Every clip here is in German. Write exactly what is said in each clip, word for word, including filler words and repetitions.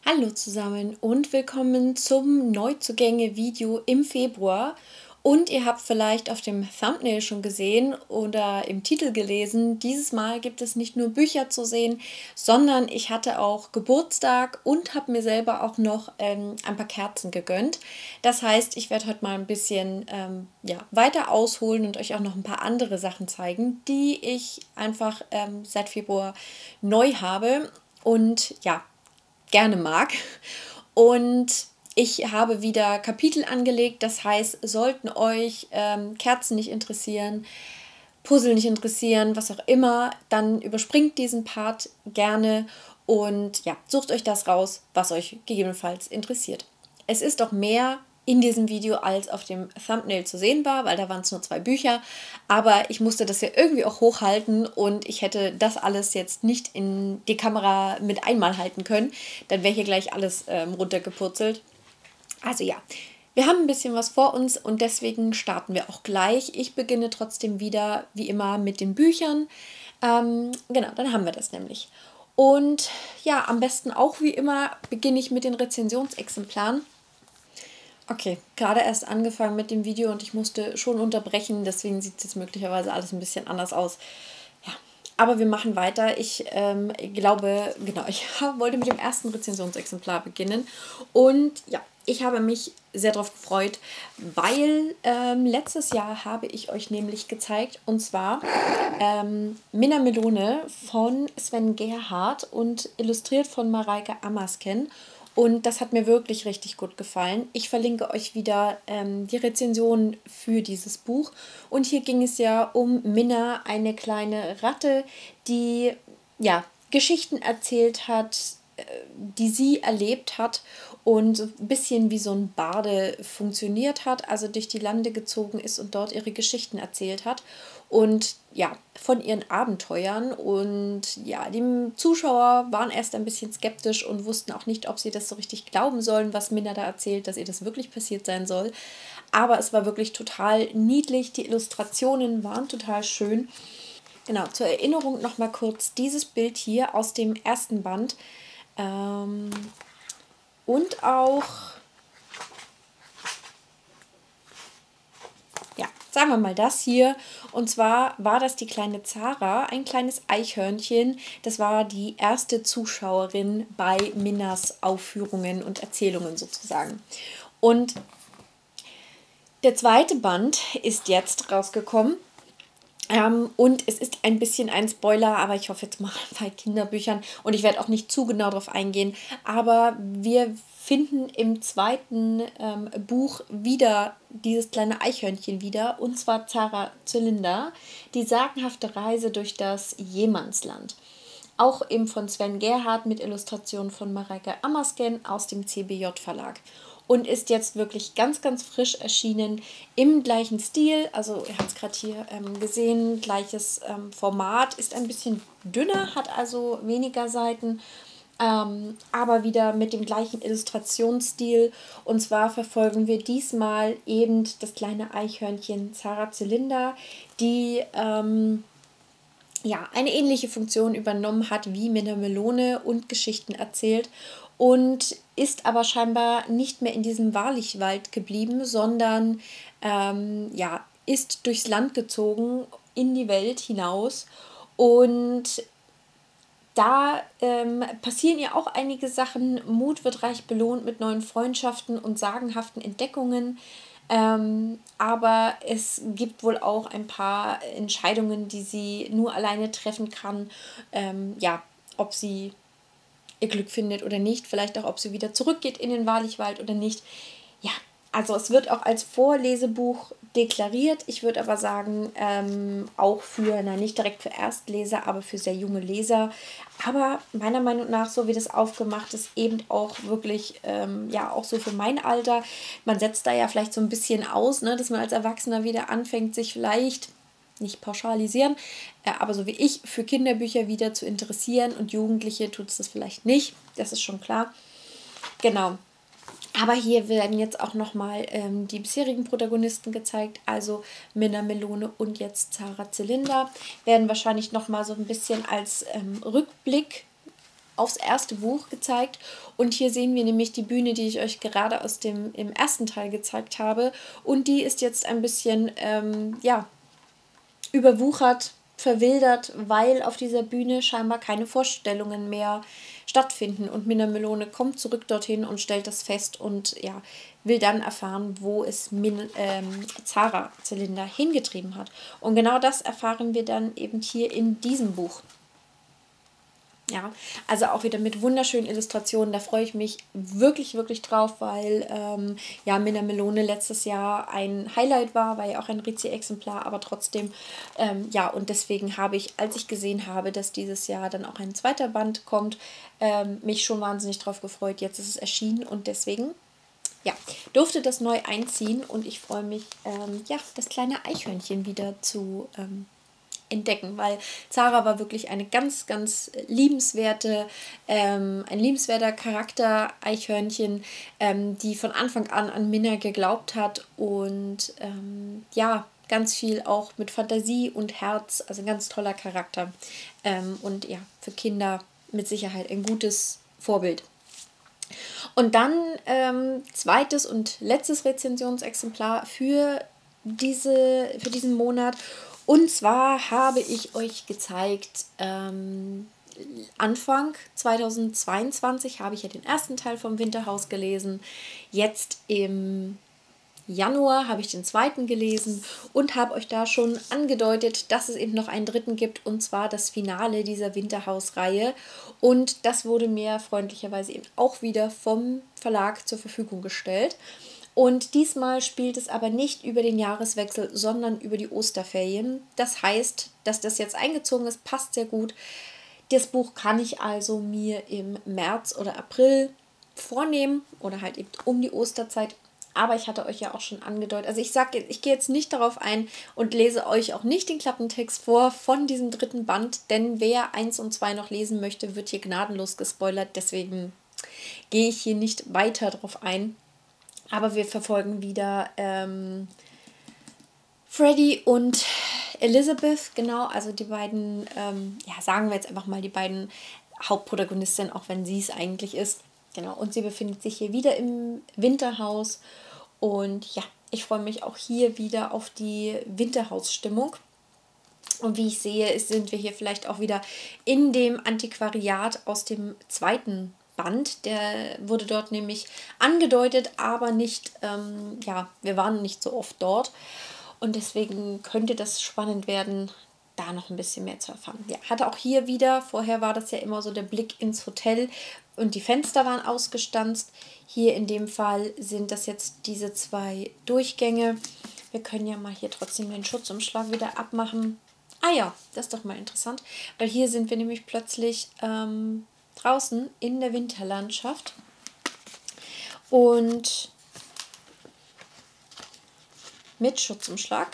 Hallo zusammen und willkommen zum Neuzugänge-Video im Februar. Und ihr habt vielleicht auf dem Thumbnail schon gesehen oder im Titel gelesen, dieses Mal gibt es nicht nur Bücher zu sehen, sondern ich hatte auch Geburtstag und habe mir selber auch noch ähm, ein paar Kerzen gegönnt. Das heißt, ich werde heute mal ein bisschen ähm, ja, weiter ausholen und euch auch noch ein paar andere Sachen zeigen, die ich einfach ähm, seit Februar neu habe. Und ja, gerne mag. Und ich habe wieder Kapitel angelegt, das heißt, sollten euch ähm, Kerzen nicht interessieren, Puzzle nicht interessieren, was auch immer, dann überspringt diesen Part gerne und ja, sucht euch das raus, was euch gegebenenfalls interessiert. Es ist doch mehr in diesem Video als auf dem Thumbnail zu sehen war, weil da waren es nur zwei Bücher, aber ich musste das ja irgendwie auch hochhalten und ich hätte das alles jetzt nicht in die Kamera mit einmal halten können, dann wäre hier gleich alles ähm, runtergepurzelt. Also ja, wir haben ein bisschen was vor uns und deswegen starten wir auch gleich. Ich beginne trotzdem wieder, wie immer, mit den Büchern. Ähm, genau, dann haben wir das nämlich. Und ja, am besten auch wie immer beginne ich mit den Rezensionsexemplaren. Okay, gerade erst angefangen mit dem Video und ich musste schon unterbrechen, deswegen sieht es jetzt möglicherweise alles ein bisschen anders aus. Ja, aber wir machen weiter. Ich ähm, glaube, genau, ich wollte mit dem ersten Rezensionsexemplar beginnen. Und ja, ich habe mich sehr darauf gefreut, weil ähm, letztes Jahr habe ich euch nämlich gezeigt, und zwar ähm, Minna Melone von Sven Gerhardt und illustriert von Mareike Amasken. Und das hat mir wirklich richtig gut gefallen. Ich verlinke euch wieder ähm, die Rezension für dieses Buch. Und hier ging es ja um Minna, eine kleine Ratte, die ja Geschichten erzählt hat, äh, die sie erlebt hat und so ein bisschen wie so ein Barde funktioniert hat, also durch die Lande gezogen ist und dort ihre Geschichten erzählt hat. Und ja, von ihren Abenteuern. Und ja, die Zuschauer waren erst ein bisschen skeptisch und wussten auch nicht, ob sie das so richtig glauben sollen, was Minna da erzählt, dass ihr das wirklich passiert sein soll. Aber es war wirklich total niedlich. Die Illustrationen waren total schön. Genau, zur Erinnerung noch mal kurz dieses Bild hier aus dem ersten Band. Ähm, und auch, ja, sagen wir mal das hier. Und zwar war das die kleine Zara, ein kleines Eichhörnchen. Das war die erste Zuschauerin bei Minnas Aufführungen und Erzählungen sozusagen. Und der zweite Band ist jetzt rausgekommen. Ähm, und es ist ein bisschen ein Spoiler, aber ich hoffe jetzt mal bei Kinderbüchern und ich werde auch nicht zu genau darauf eingehen. Aber wir finden im zweiten ähm, Buch wieder dieses kleine Eichhörnchen wieder, und zwar Zara Zylinder, die sagenhafte Reise durch das Jemannsland. Auch eben von Sven Gerhardt mit Illustrationen von Mareike Amasken aus dem C B J Verlag. Und ist jetzt wirklich ganz, ganz frisch erschienen im gleichen Stil. Also ihr habt es gerade hier ähm, gesehen, gleiches ähm, Format, ist ein bisschen dünner, hat also weniger Seiten, ähm, aber wieder mit dem gleichen Illustrationsstil. Und zwar verfolgen wir diesmal eben das kleine Eichhörnchen Zara Zylinder, die ähm, ja, eine ähnliche Funktion übernommen hat wie Minna Melone und Geschichten erzählt und ist aber scheinbar nicht mehr in diesem Wahrlichwald geblieben, sondern ähm, ja, ist durchs Land gezogen, in die Welt hinaus, und da ähm, passieren ihr auch einige Sachen. Mut wird reich belohnt mit neuen Freundschaften und sagenhaften Entdeckungen. Ähm, aber es gibt wohl auch ein paar Entscheidungen, die sie nur alleine treffen kann. Ähm, ja, ob sie ihr Glück findet oder nicht. Vielleicht auch, ob sie wieder zurückgeht in den Wahrlichwald oder nicht. Ja, also es wird auch als Vorlesebuch deklariert. Ich würde aber sagen, ähm, auch für, na nicht direkt für Erstleser, aber für sehr junge Leser. Aber meiner Meinung nach, so wie das aufgemacht ist, eben auch wirklich, ähm, ja, auch so für mein Alter. Man setzt da ja vielleicht so ein bisschen aus, ne, dass man als Erwachsener wieder anfängt, sich vielleicht, nicht pauschalisieren, äh, aber so wie ich, für Kinderbücher wieder zu interessieren, und Jugendliche tut es das vielleicht nicht, das ist schon klar. Genau. Aber hier werden jetzt auch nochmal ähm, die bisherigen Protagonisten gezeigt, also Minna Melone und jetzt Zara Zylinder, werden wahrscheinlich nochmal so ein bisschen als ähm, Rückblick aufs erste Buch gezeigt. Und hier sehen wir nämlich die Bühne, die ich euch gerade aus dem im ersten Teil gezeigt habe. Und die ist jetzt ein bisschen, ähm, ja, überwuchert, verwildert, weil auf dieser Bühne scheinbar keine Vorstellungen mehr stattfinden. Und Minna Melone kommt zurück dorthin und stellt das fest und ja, will dann erfahren, wo es Min ähm, Zara Zylinder hingetrieben hat. Und genau das erfahren wir dann eben hier in diesem Buch. Ja, also auch wieder mit wunderschönen Illustrationen, da freue ich mich wirklich, wirklich drauf, weil ähm, ja, Minna Melone letztes Jahr ein Highlight war, war ja auch ein Rizi-Exemplar, aber trotzdem, ähm, ja, und deswegen habe ich, als ich gesehen habe, dass dieses Jahr dann auch ein zweiter Band kommt, ähm, mich schon wahnsinnig drauf gefreut. Jetzt ist es erschienen und deswegen, ja, durfte das neu einziehen und ich freue mich, ähm, ja, das kleine Eichhörnchen wieder zu ähm, entdecken, weil Zara war wirklich eine ganz, ganz liebenswerte, ähm, ein liebenswerter Charakter, Eichhörnchen, ähm, die von Anfang an an Minna geglaubt hat und ähm, ja, ganz viel auch mit Fantasie und Herz, also ein ganz toller Charakter ähm, und ja, für Kinder mit Sicherheit ein gutes Vorbild. Und dann ähm, zweites und letztes Rezensionsexemplar für, diese, für diesen Monat. Und zwar habe ich euch gezeigt, ähm, Anfang zweitausendzweiundzwanzig habe ich ja den ersten Teil vom Winterhaus gelesen. Jetzt im Januar habe ich den zweiten gelesen und habe euch da schon angedeutet, dass es eben noch einen dritten gibt, und zwar das Finale dieser Winterhaus-Reihe. Und das wurde mir freundlicherweise eben auch wieder vom Verlag zur Verfügung gestellt. Und diesmal spielt es aber nicht über den Jahreswechsel, sondern über die Osterferien. Das heißt, dass das jetzt eingezogen ist, passt sehr gut. Das Buch kann ich also mir im März oder April vornehmen oder halt eben um die Osterzeit. Aber ich hatte euch ja auch schon angedeutet, also ich sage, ich gehe jetzt nicht darauf ein und lese euch auch nicht den Klappentext vor von diesem dritten Band, denn wer eins und zwei noch lesen möchte, wird hier gnadenlos gespoilert. Deswegen gehe ich hier nicht weiter drauf ein. Aber wir verfolgen wieder ähm, Freddy und Elizabeth, genau, also die beiden, ähm, ja, sagen wir jetzt einfach mal die beiden Hauptprotagonistinnen, auch wenn sie es eigentlich ist. Genau, und sie befindet sich hier wieder im Winterhaus und ja, ich freue mich auch hier wieder auf die Winterhausstimmung. Und wie ich sehe, sind wir hier vielleicht auch wieder in dem Antiquariat aus dem zweiten Band. Der wurde dort nämlich angedeutet, aber nicht, ähm, ja, wir waren nicht so oft dort. Und deswegen könnte das spannend werden, da noch ein bisschen mehr zu erfahren. Ja, hatte auch hier wieder, vorher war das ja immer so der Blick ins Hotel und die Fenster waren ausgestanzt. Hier in dem Fall sind das jetzt diese zwei Durchgänge. Wir können ja mal hier trotzdem den Schutzumschlag wieder abmachen. Ah ja, das ist doch mal interessant, weil hier sind wir nämlich plötzlich ähm, draußen in der Winterlandschaft und mit Schutzumschlag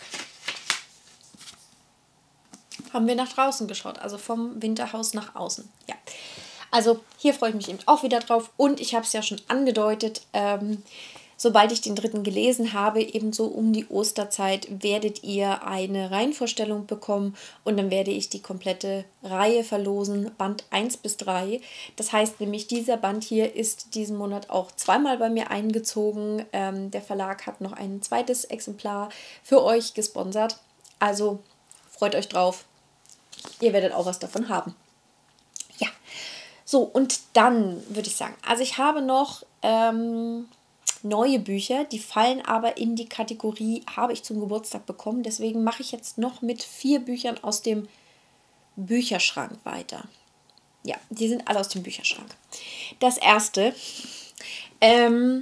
haben wir nach draußen geschaut, also vom Winterhaus nach außen. Ja, also hier freue ich mich eben auch wieder drauf und ich habe es ja schon angedeutet, ähm, sobald ich den dritten gelesen habe, ebenso um die Osterzeit, werdet ihr eine Reihenvorstellung bekommen und dann werde ich die komplette Reihe verlosen, Band eins bis drei. Das heißt nämlich, dieser Band hier ist diesen Monat auch zweimal bei mir eingezogen. Ähm, der Verlag hat noch ein zweites Exemplar für euch gesponsert. Also freut euch drauf. Ihr werdet auch was davon haben. Ja, so und dann würde ich sagen, also ich habe noch ähm, neue Bücher, die fallen aber in die Kategorie habe ich zum Geburtstag bekommen. Deswegen mache ich jetzt noch mit vier Büchern aus dem Bücherschrank weiter. Ja, die sind alle aus dem Bücherschrank. Das erste, ähm,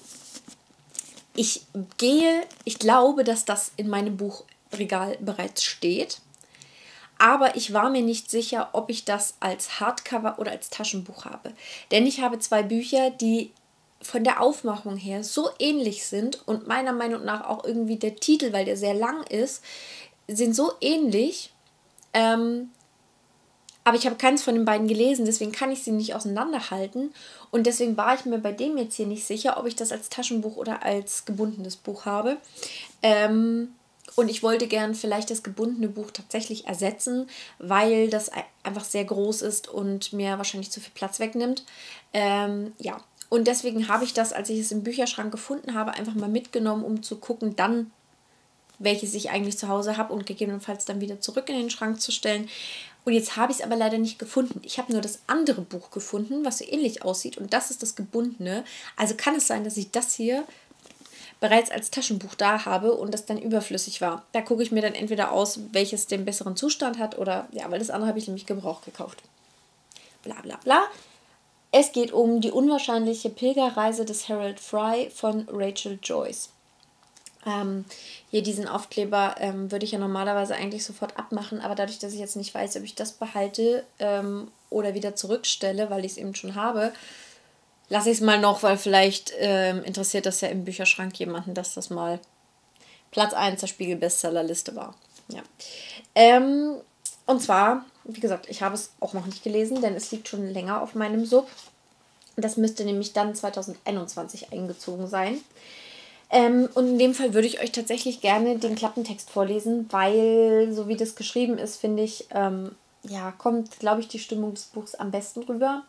ich gehe, ich glaube, dass das in meinem Buchregal bereits steht. Aber ich war mir nicht sicher, ob ich das als Hardcover oder als Taschenbuch habe. Denn ich habe zwei Bücher, die von der Aufmachung her so ähnlich sind und meiner Meinung nach auch irgendwie der Titel, weil der sehr lang ist, sind so ähnlich. Ähm, aber ich habe keins von den beiden gelesen, deswegen kann ich sie nicht auseinanderhalten. Und deswegen war ich mir bei dem jetzt hier nicht sicher, ob ich das als Taschenbuch oder als gebundenes Buch habe. Ähm, Und ich wollte gern vielleicht das gebundene Buch tatsächlich ersetzen, weil das einfach sehr groß ist und mir wahrscheinlich zu viel Platz wegnimmt. Ähm, ja, und deswegen habe ich das, als ich es im Bücherschrank gefunden habe, einfach mal mitgenommen, um zu gucken, dann, welches ich eigentlich zu Hause habe und gegebenenfalls dann wieder zurück in den Schrank zu stellen. Und jetzt habe ich es aber leider nicht gefunden. Ich habe nur das andere Buch gefunden, was so ähnlich aussieht, und das ist das gebundene. Also kann es sein, dass ich das hier bereits als Taschenbuch da habe und das dann überflüssig war. Da gucke ich mir dann entweder aus, welches den besseren Zustand hat, oder, ja, weil das andere habe ich nämlich gebraucht gekauft. Bla bla bla. Es geht um die unwahrscheinliche Pilgerreise des Harold Fry von Rachel Joyce. Ähm, hier diesen Aufkleber ähm, würde ich ja normalerweise eigentlich sofort abmachen, aber dadurch, dass ich jetzt nicht weiß, ob ich das behalte ähm, oder wieder zurückstelle, weil ich es eben schon habe, lasse ich es mal noch, weil vielleicht ähm, interessiert das ja im Bücherschrank jemanden, dass das mal Platz eins der Spiegel-Bestsellerliste war. Ja. Ähm, und zwar, wie gesagt, ich habe es auch noch nicht gelesen, denn es liegt schon länger auf meinem Sub. Das müsste nämlich dann zwanzig einundzwanzig eingezogen sein. Ähm, und in dem Fall würde ich euch tatsächlich gerne den Klappentext vorlesen, weil, so wie das geschrieben ist, finde ich, ähm, ja, kommt, glaube ich, die Stimmung des Buchs am besten rüber.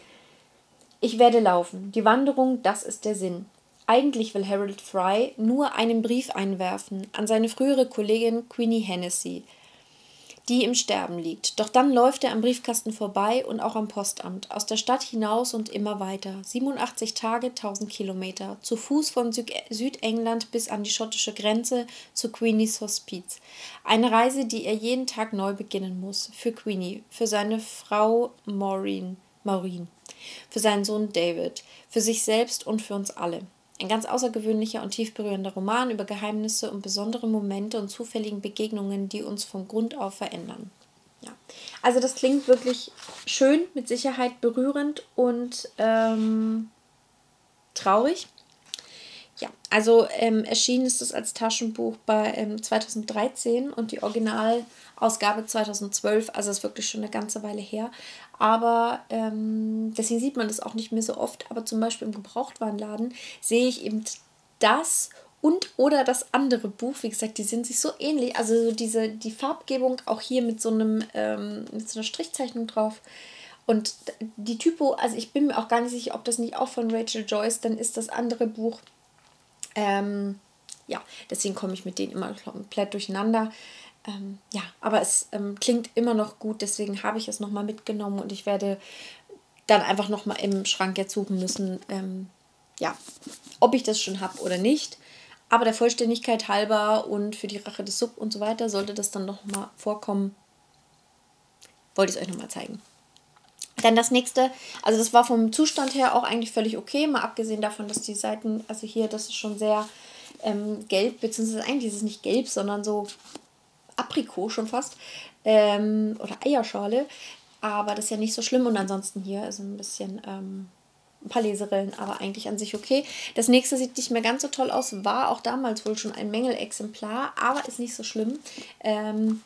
Ich werde laufen. Die Wanderung, das ist der Sinn. Eigentlich will Harold Fry nur einen Brief einwerfen an seine frühere Kollegin Queenie Hennessy, die im Sterben liegt. Doch dann läuft er am Briefkasten vorbei und auch am Postamt, aus der Stadt hinaus und immer weiter. siebenundachtzig Tage, tausend Kilometer, zu Fuß von Süd- Südengland bis an die schottische Grenze zu Queenies Hospiz. Eine Reise, die er jeden Tag neu beginnen muss. Für Queenie, für seine Frau Maureen, Maureen, für seinen Sohn David, für sich selbst und für uns alle. Ein ganz außergewöhnlicher und tief berührender Roman über Geheimnisse und besondere Momente und zufälligen Begegnungen, die uns von Grund auf verändern. Ja. Also das klingt wirklich schön, mit Sicherheit berührend und ähm, traurig. Ja, also ähm, erschienen ist es als Taschenbuch bei ähm, zweitausenddreizehn und die Originalausgabe zweitausendzwölf, also ist wirklich schon eine ganze Weile her. Aber ähm, deswegen sieht man das auch nicht mehr so oft. Aber zum Beispiel im Gebrauchtwarenladen sehe ich eben das und oder das andere Buch. Wie gesagt, die sind sich so ähnlich. Also diese die Farbgebung auch hier mit so einem ähm, mit so einer Strichzeichnung drauf. Und die Typo, also ich bin mir auch gar nicht sicher, ob das nicht auch von Rachel Joyce, dann ist das andere Buch. Ähm, ja, deswegen komme ich mit denen immer komplett durcheinander. Ähm, ja, aber es ähm, klingt immer noch gut, deswegen habe ich es nochmal mitgenommen und ich werde dann einfach nochmal im Schrank jetzt suchen müssen, ähm, ja, ob ich das schon habe oder nicht. Aber der Vollständigkeit halber und für die Rache des Sub und so weiter sollte das dann nochmal vorkommen, wollte ich es euch nochmal zeigen. Dann das nächste, also das war vom Zustand her auch eigentlich völlig okay, mal abgesehen davon, dass die Seiten, also hier, das ist schon sehr ähm, gelb, beziehungsweise eigentlich ist es nicht gelb, sondern so Aprikot schon fast, ähm, oder Eierschale, aber das ist ja nicht so schlimm und ansonsten hier ist ein bisschen ähm, ein paar Leserillen, aber eigentlich an sich okay. Das nächste sieht nicht mehr ganz so toll aus, war auch damals wohl schon ein Mängelexemplar, aber ist nicht so schlimm. Ähm,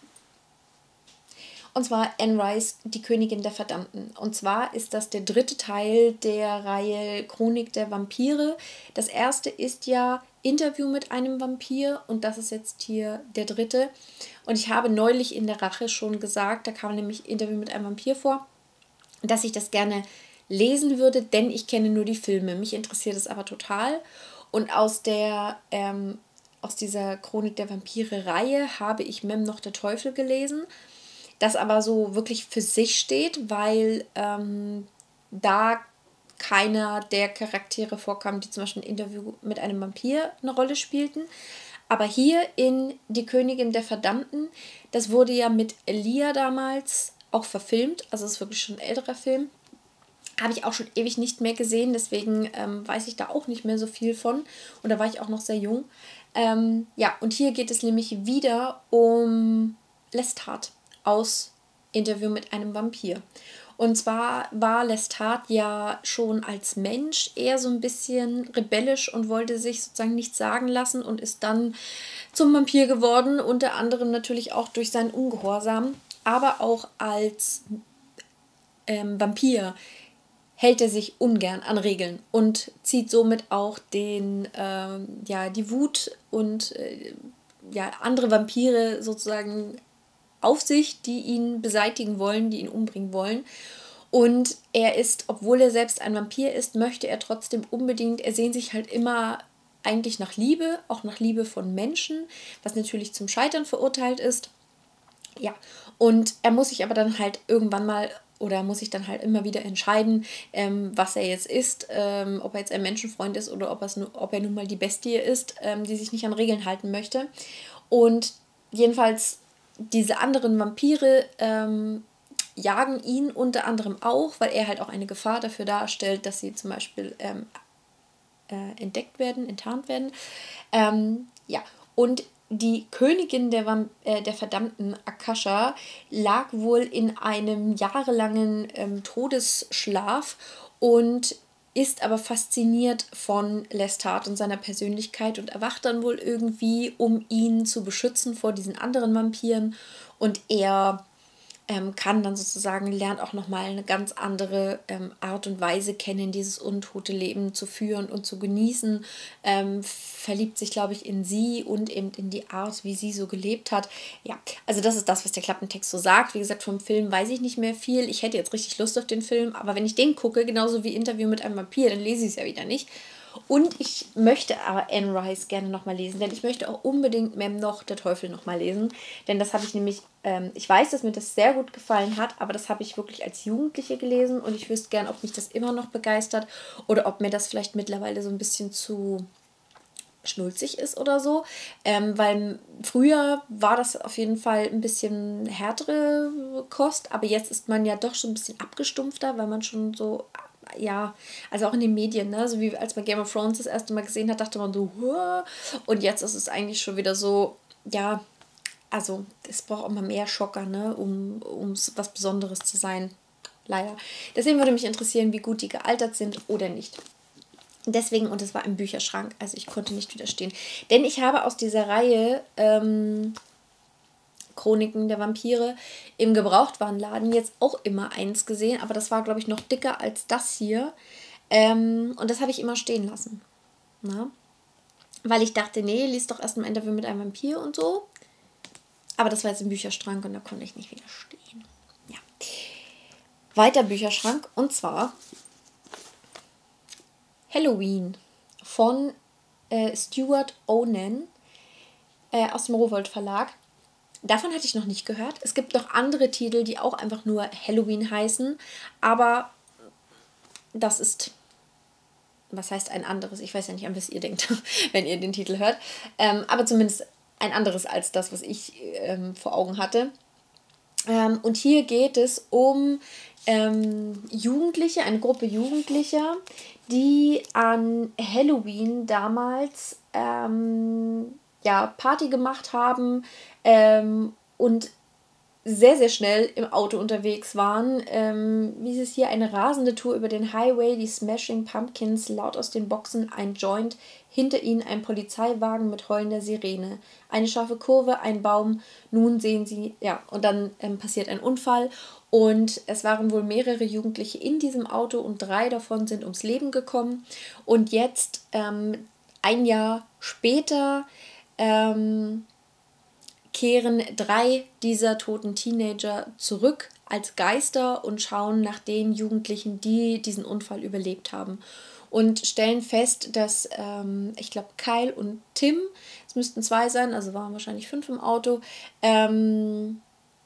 Und zwar Anne Rice, die Königin der Verdammten. Und zwar ist das der dritte Teil der Reihe Chronik der Vampire. Das erste ist ja Interview mit einem Vampir und das ist jetzt hier der dritte. Und ich habe neulich in der Rache schon gesagt, da kam nämlich Interview mit einem Vampir vor, dass ich das gerne lesen würde, denn ich kenne nur die Filme. Mich interessiert es aber total. Und aus der ähm, aus dieser Chronik der Vampire-Reihe habe ich Mem noch der Teufel gelesen, das aber so wirklich für sich steht, weil ähm, da keiner der Charaktere vorkam, die zum Beispiel ein Interview mit einem Vampir eine Rolle spielten. Aber hier in Die Königin der Verdammten, das wurde ja mit Elia damals auch verfilmt, also es ist wirklich schon ein älterer Film. Habe ich auch schon ewig nicht mehr gesehen, deswegen ähm, weiß ich da auch nicht mehr so viel von. Und da war ich auch noch sehr jung. Ähm, ja, und hier geht es nämlich wieder um Lestat aus Interview mit einem Vampir. Und zwar war Lestat ja schon als Mensch eher so ein bisschen rebellisch und wollte sich sozusagen nichts sagen lassen und ist dann zum Vampir geworden, unter anderem natürlich auch durch seinen Ungehorsam, aber auch als ähm, Vampir hält er sich ungern an Regeln und zieht somit auch den, ähm, ja, die Wut und äh, ja, andere Vampire sozusagen auf sich, die ihn beseitigen wollen, die ihn umbringen wollen. Und er ist, obwohl er selbst ein Vampir ist, möchte er trotzdem unbedingt, er sehnt sich halt immer eigentlich nach Liebe, auch nach Liebe von Menschen, was natürlich zum Scheitern verurteilt ist. Ja, und er muss sich aber dann halt irgendwann mal oder muss sich dann halt immer wieder entscheiden, ähm, was er jetzt ist, ähm, ob er jetzt ein Menschenfreund ist oder ob, er's nur, ob er nun mal die Bestie ist, ähm, die sich nicht an Regeln halten möchte. Und jedenfalls diese anderen Vampire ähm, jagen ihn unter anderem auch, weil er halt auch eine Gefahr dafür darstellt, dass sie zum Beispiel ähm, äh, entdeckt werden, enttarnt werden. Ähm, ja, und die Königin der, Vamp äh, der verdammten Akasha lag wohl in einem jahrelangen ähm, Todesschlaf und ist aber fasziniert von Lestat und seiner Persönlichkeit und erwacht dann wohl irgendwie, um ihn zu beschützen vor diesen anderen Vampiren. Und er ähm, kann dann sozusagen, lernt auch nochmal eine ganz andere ähm, Art und Weise kennen, dieses untote Leben zu führen und zu genießen, ähm, verliebt sich, glaube ich, in sie und eben in die Art, wie sie so gelebt hat. Ja, also das ist das, was der Klappentext so sagt. Wie gesagt, vom Film weiß ich nicht mehr viel. Ich hätte jetzt richtig Lust auf den Film, aber wenn ich den gucke, genauso wie Interview mit einem Vampir, dann lese ich es ja wieder nicht. Und ich möchte aber Anne Rice gerne nochmal lesen, denn ich möchte auch unbedingt Mem noch der Teufel nochmal lesen. Denn das habe ich nämlich, ähm, ich weiß, dass mir das sehr gut gefallen hat, aber das habe ich wirklich als Jugendliche gelesen und ich wüsste gern, ob mich das immer noch begeistert oder ob mir das vielleicht mittlerweile so ein bisschen zu schnulzig ist oder so. Ähm, weil früher war das auf jeden Fall ein bisschen härtere Kost, aber jetzt ist man ja doch schon ein bisschen abgestumpfter, weil man schon so, ja, also auch in den Medien, ne, so wie als man Game of Thrones das erste Mal gesehen hat, dachte man so, Huah! Und jetzt ist es eigentlich schon wieder so, ja, also es braucht auch mal mehr Schocker, ne, um um was Besonderes zu sein, leider. Deswegen würde mich interessieren, wie gut die gealtert sind oder nicht. Deswegen, und es war im Bücherschrank, also ich konnte nicht widerstehen. Denn ich habe aus dieser Reihe ähm, Chroniken der Vampire im Gebrauchtwarenladen jetzt auch immer eins gesehen, aber das war, glaube ich, noch dicker als das hier. Ähm, und das habe ich immer stehen lassen. Na? Weil ich dachte, nee, lies doch erst ein Interview mit einem Vampir und so. Aber das war jetzt im Bücherschrank und da konnte ich nicht widerstehen. Ja. Weiter Bücherschrank, und zwar Halloween von äh, Stuart Onan äh, aus dem Rowohlt Verlag. Davon hatte ich noch nicht gehört. Es gibt noch andere Titel, die auch einfach nur Halloween heißen, aber das ist, was heißt ein anderes? Ich weiß ja nicht, an was ihr denkt, wenn ihr den Titel hört, ähm, aber zumindest ein anderes als das, was ich ähm, vor Augen hatte. Ähm, und hier geht es um ähm, Jugendliche, eine Gruppe Jugendlicher, die an Halloween damals ähm, ja, Party gemacht haben ähm, und sehr, sehr schnell im Auto unterwegs waren. Ähm, wie ist es hier? Eine rasende Tour über den Highway, die Smashing Pumpkins, laut aus den Boxen, ein Joint, hinter ihnen ein Polizeiwagen mit heulender Sirene. Eine scharfe Kurve, ein Baum, nun sehen sie, ja, und dann ähm, passiert ein Unfall. Und es waren wohl mehrere Jugendliche in diesem Auto und drei davon sind ums Leben gekommen. Und jetzt, ähm, ein Jahr später, ähm, kehren drei dieser toten Teenager zurück als Geister und schauen nach den Jugendlichen, die diesen Unfall überlebt haben. Und stellen fest, dass, ähm, ich glaube, Kyle und Tim, es müssten zwei sein, also waren wahrscheinlich fünf im Auto, ähm,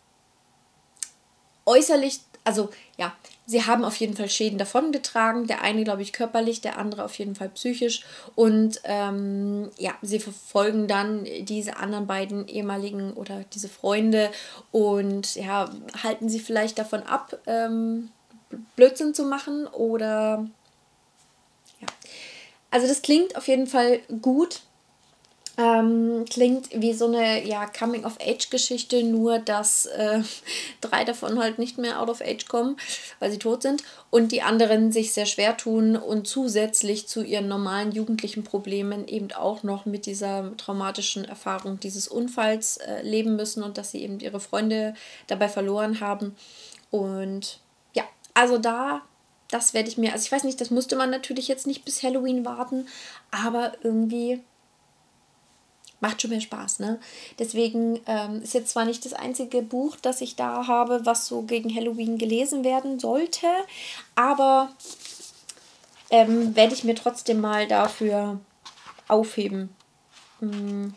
äußerlich, also ja, sie haben auf jeden Fall Schäden davongetragen. Der eine, glaube ich, körperlich, der andere auf jeden Fall psychisch. Und ähm, ja, sie verfolgen dann diese anderen beiden ehemaligen oder diese Freunde und ja, halten sie vielleicht davon ab, ähm, Blödsinn zu machen oder ja. Also das klingt auf jeden Fall gut. Ähm, klingt wie so eine ja, Coming-of-Age-Geschichte, nur dass äh, drei davon halt nicht mehr out of age kommen, weil sie tot sind und die anderen sich sehr schwer tun und zusätzlich zu ihren normalen jugendlichen Problemen eben auch noch mit dieser traumatischen Erfahrung dieses Unfalls äh, leben müssen und dass sie eben ihre Freunde dabei verloren haben. Und ja, also da, das werde ich mir, also ich weiß nicht, das musste man natürlich jetzt nicht bis Halloween warten, aber irgendwie macht schon mehr Spaß, ne? Deswegen ähm, ist jetzt zwar nicht das einzige Buch, das ich da habe, was so gegen Halloween gelesen werden sollte, aber ähm, werde ich mir trotzdem mal dafür aufheben. Hm,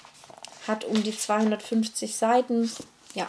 hat um die zweihundertfünfzig Seiten. Ja.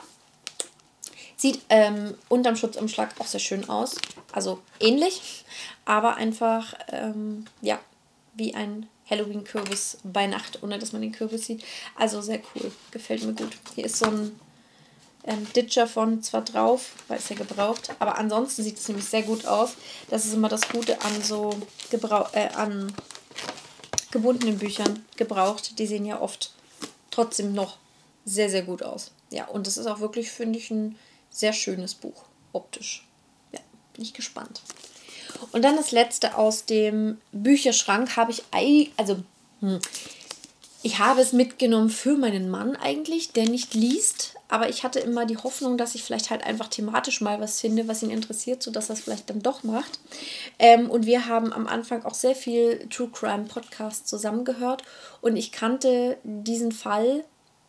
Sieht ähm, unterm Schutzumschlag auch sehr schön aus. Also ähnlich, aber einfach, ähm, ja, wie ein Halloween-Kürbis bei Nacht, ohne dass man den Kürbis sieht. Also sehr cool. Gefällt mir gut. Hier ist so ein ähm, Ditcher von zwar drauf, weil es ja gebraucht, aber ansonsten sieht es nämlich sehr gut aus. Das ist immer das Gute an so Gebrauch, äh, an gebundenen Büchern gebraucht. Die sehen ja oft trotzdem noch sehr, sehr gut aus. Ja, und das ist auch wirklich, finde ich, ein sehr schönes Buch, optisch. Ja, bin ich gespannt. Und dann das letzte aus dem Bücherschrank habe ich, also hm, ich habe es mitgenommen für meinen Mann eigentlich, der nicht liest, aber ich hatte immer die Hoffnung, dass ich vielleicht halt einfach thematisch mal was finde, was ihn interessiert, sodass er es vielleicht dann doch macht. Ähm, und wir haben am Anfang auch sehr viel True Crime Podcasts zusammengehört und ich kannte diesen Fall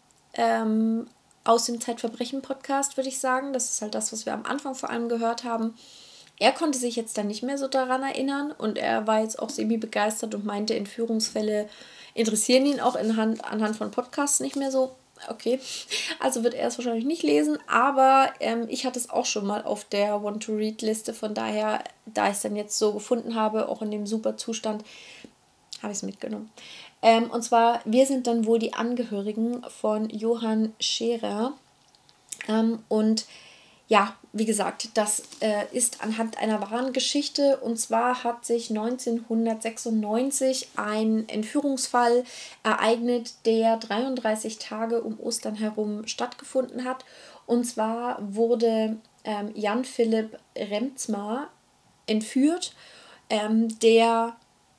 ähm, aus dem Zeitverbrechen-Podcast, würde ich sagen. Das ist halt das, was wir am Anfang vor allem gehört haben. Er konnte sich jetzt dann nicht mehr so daran erinnern und er war jetzt auch semi-begeistert und meinte, Entführungsfälle interessieren ihn auch anhand, anhand von Podcasts nicht mehr so. Okay, also wird er es wahrscheinlich nicht lesen, aber ähm, ich hatte es auch schon mal auf der Want-to-Read-Liste, von daher, da ich es dann jetzt so gefunden habe, auch in dem super Zustand, habe ich es mitgenommen. Ähm, und zwar, wir sind dann wohl die Angehörigen von Johann Scherer. Ähm, und ja, wie gesagt, das äh, ist anhand einer wahren Geschichte. Und zwar hat sich neunzehnhundertsechsundneunzig ein Entführungsfall ereignet, der dreiunddreißig Tage um Ostern herum stattgefunden hat. Und zwar wurde ähm, Jan Philipp Remzma entführt, ähm, der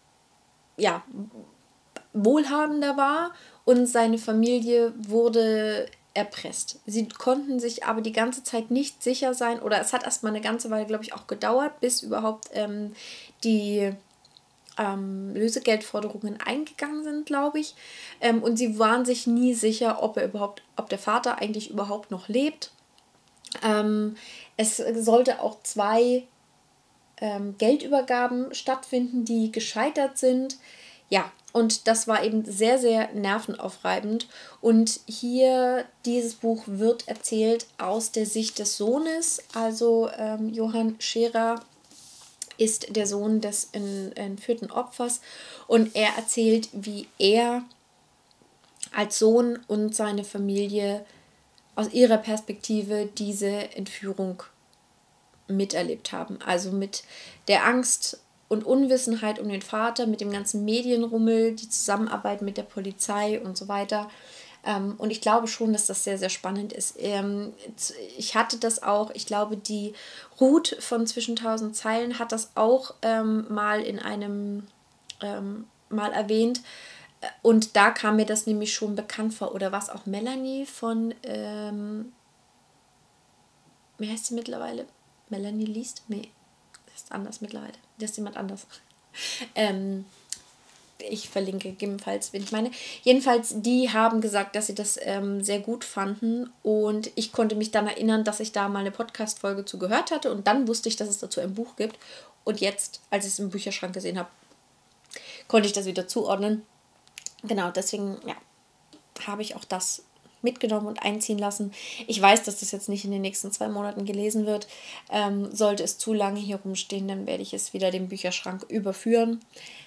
ja wohlhabender war und seine Familie wurde erpresst. Sie konnten sich aber die ganze Zeit nicht sicher sein, oder es hat erstmal eine ganze Weile, glaube ich, auch gedauert, bis überhaupt ähm, die ähm, Lösegeldforderungen eingegangen sind, glaube ich. Ähm, und sie waren sich nie sicher, ob er überhaupt, ob der Vater eigentlich überhaupt noch lebt. Ähm, es sollte auch zwei ähm, Geldübergaben stattfinden, die gescheitert sind. Ja, und das war eben sehr, sehr nervenaufreibend. Und hier, dieses Buch wird erzählt aus der Sicht des Sohnes. Also ähm, Johann Scherer ist der Sohn des entführten Opfers. Und er erzählt, wie er als Sohn und seine Familie aus ihrer Perspektive diese Entführung miterlebt haben. Also mit der Angst und Unwissenheit um den Vater, mit dem ganzen Medienrummel, die Zusammenarbeit mit der Polizei und so weiter. Und ich glaube schon, dass das sehr, sehr spannend ist. Ich hatte das auch, ich glaube, die Ruth von Zwischen tausend Zeilen hat das auch ähm, mal in einem, ähm, mal erwähnt. Und da kam mir das nämlich schon bekannt vor. Oder was auch Melanie von, ähm, wie heißt sie mittlerweile? Melanie liest? Nee, das ist anders mittlerweile. Das ist jemand anders. ähm, ich verlinke gegebenenfalls, wen ich meine. Jedenfalls, die haben gesagt, dass sie das ähm, sehr gut fanden. Und ich konnte mich dann erinnern, dass ich da mal eine Podcast-Folge zu gehört hatte. Und dann wusste ich, dass es dazu ein Buch gibt. Und jetzt, als ich es im Bücherschrank gesehen habe, konnte ich das wieder zuordnen. Genau, deswegen, ja, habe ich auch das mitgenommen und einziehen lassen. Ich weiß, dass das jetzt nicht in den nächsten zwei Monaten gelesen wird. Ähm, sollte es zu lange hier rumstehen, dann werde ich es wieder dem Bücherschrank überführen.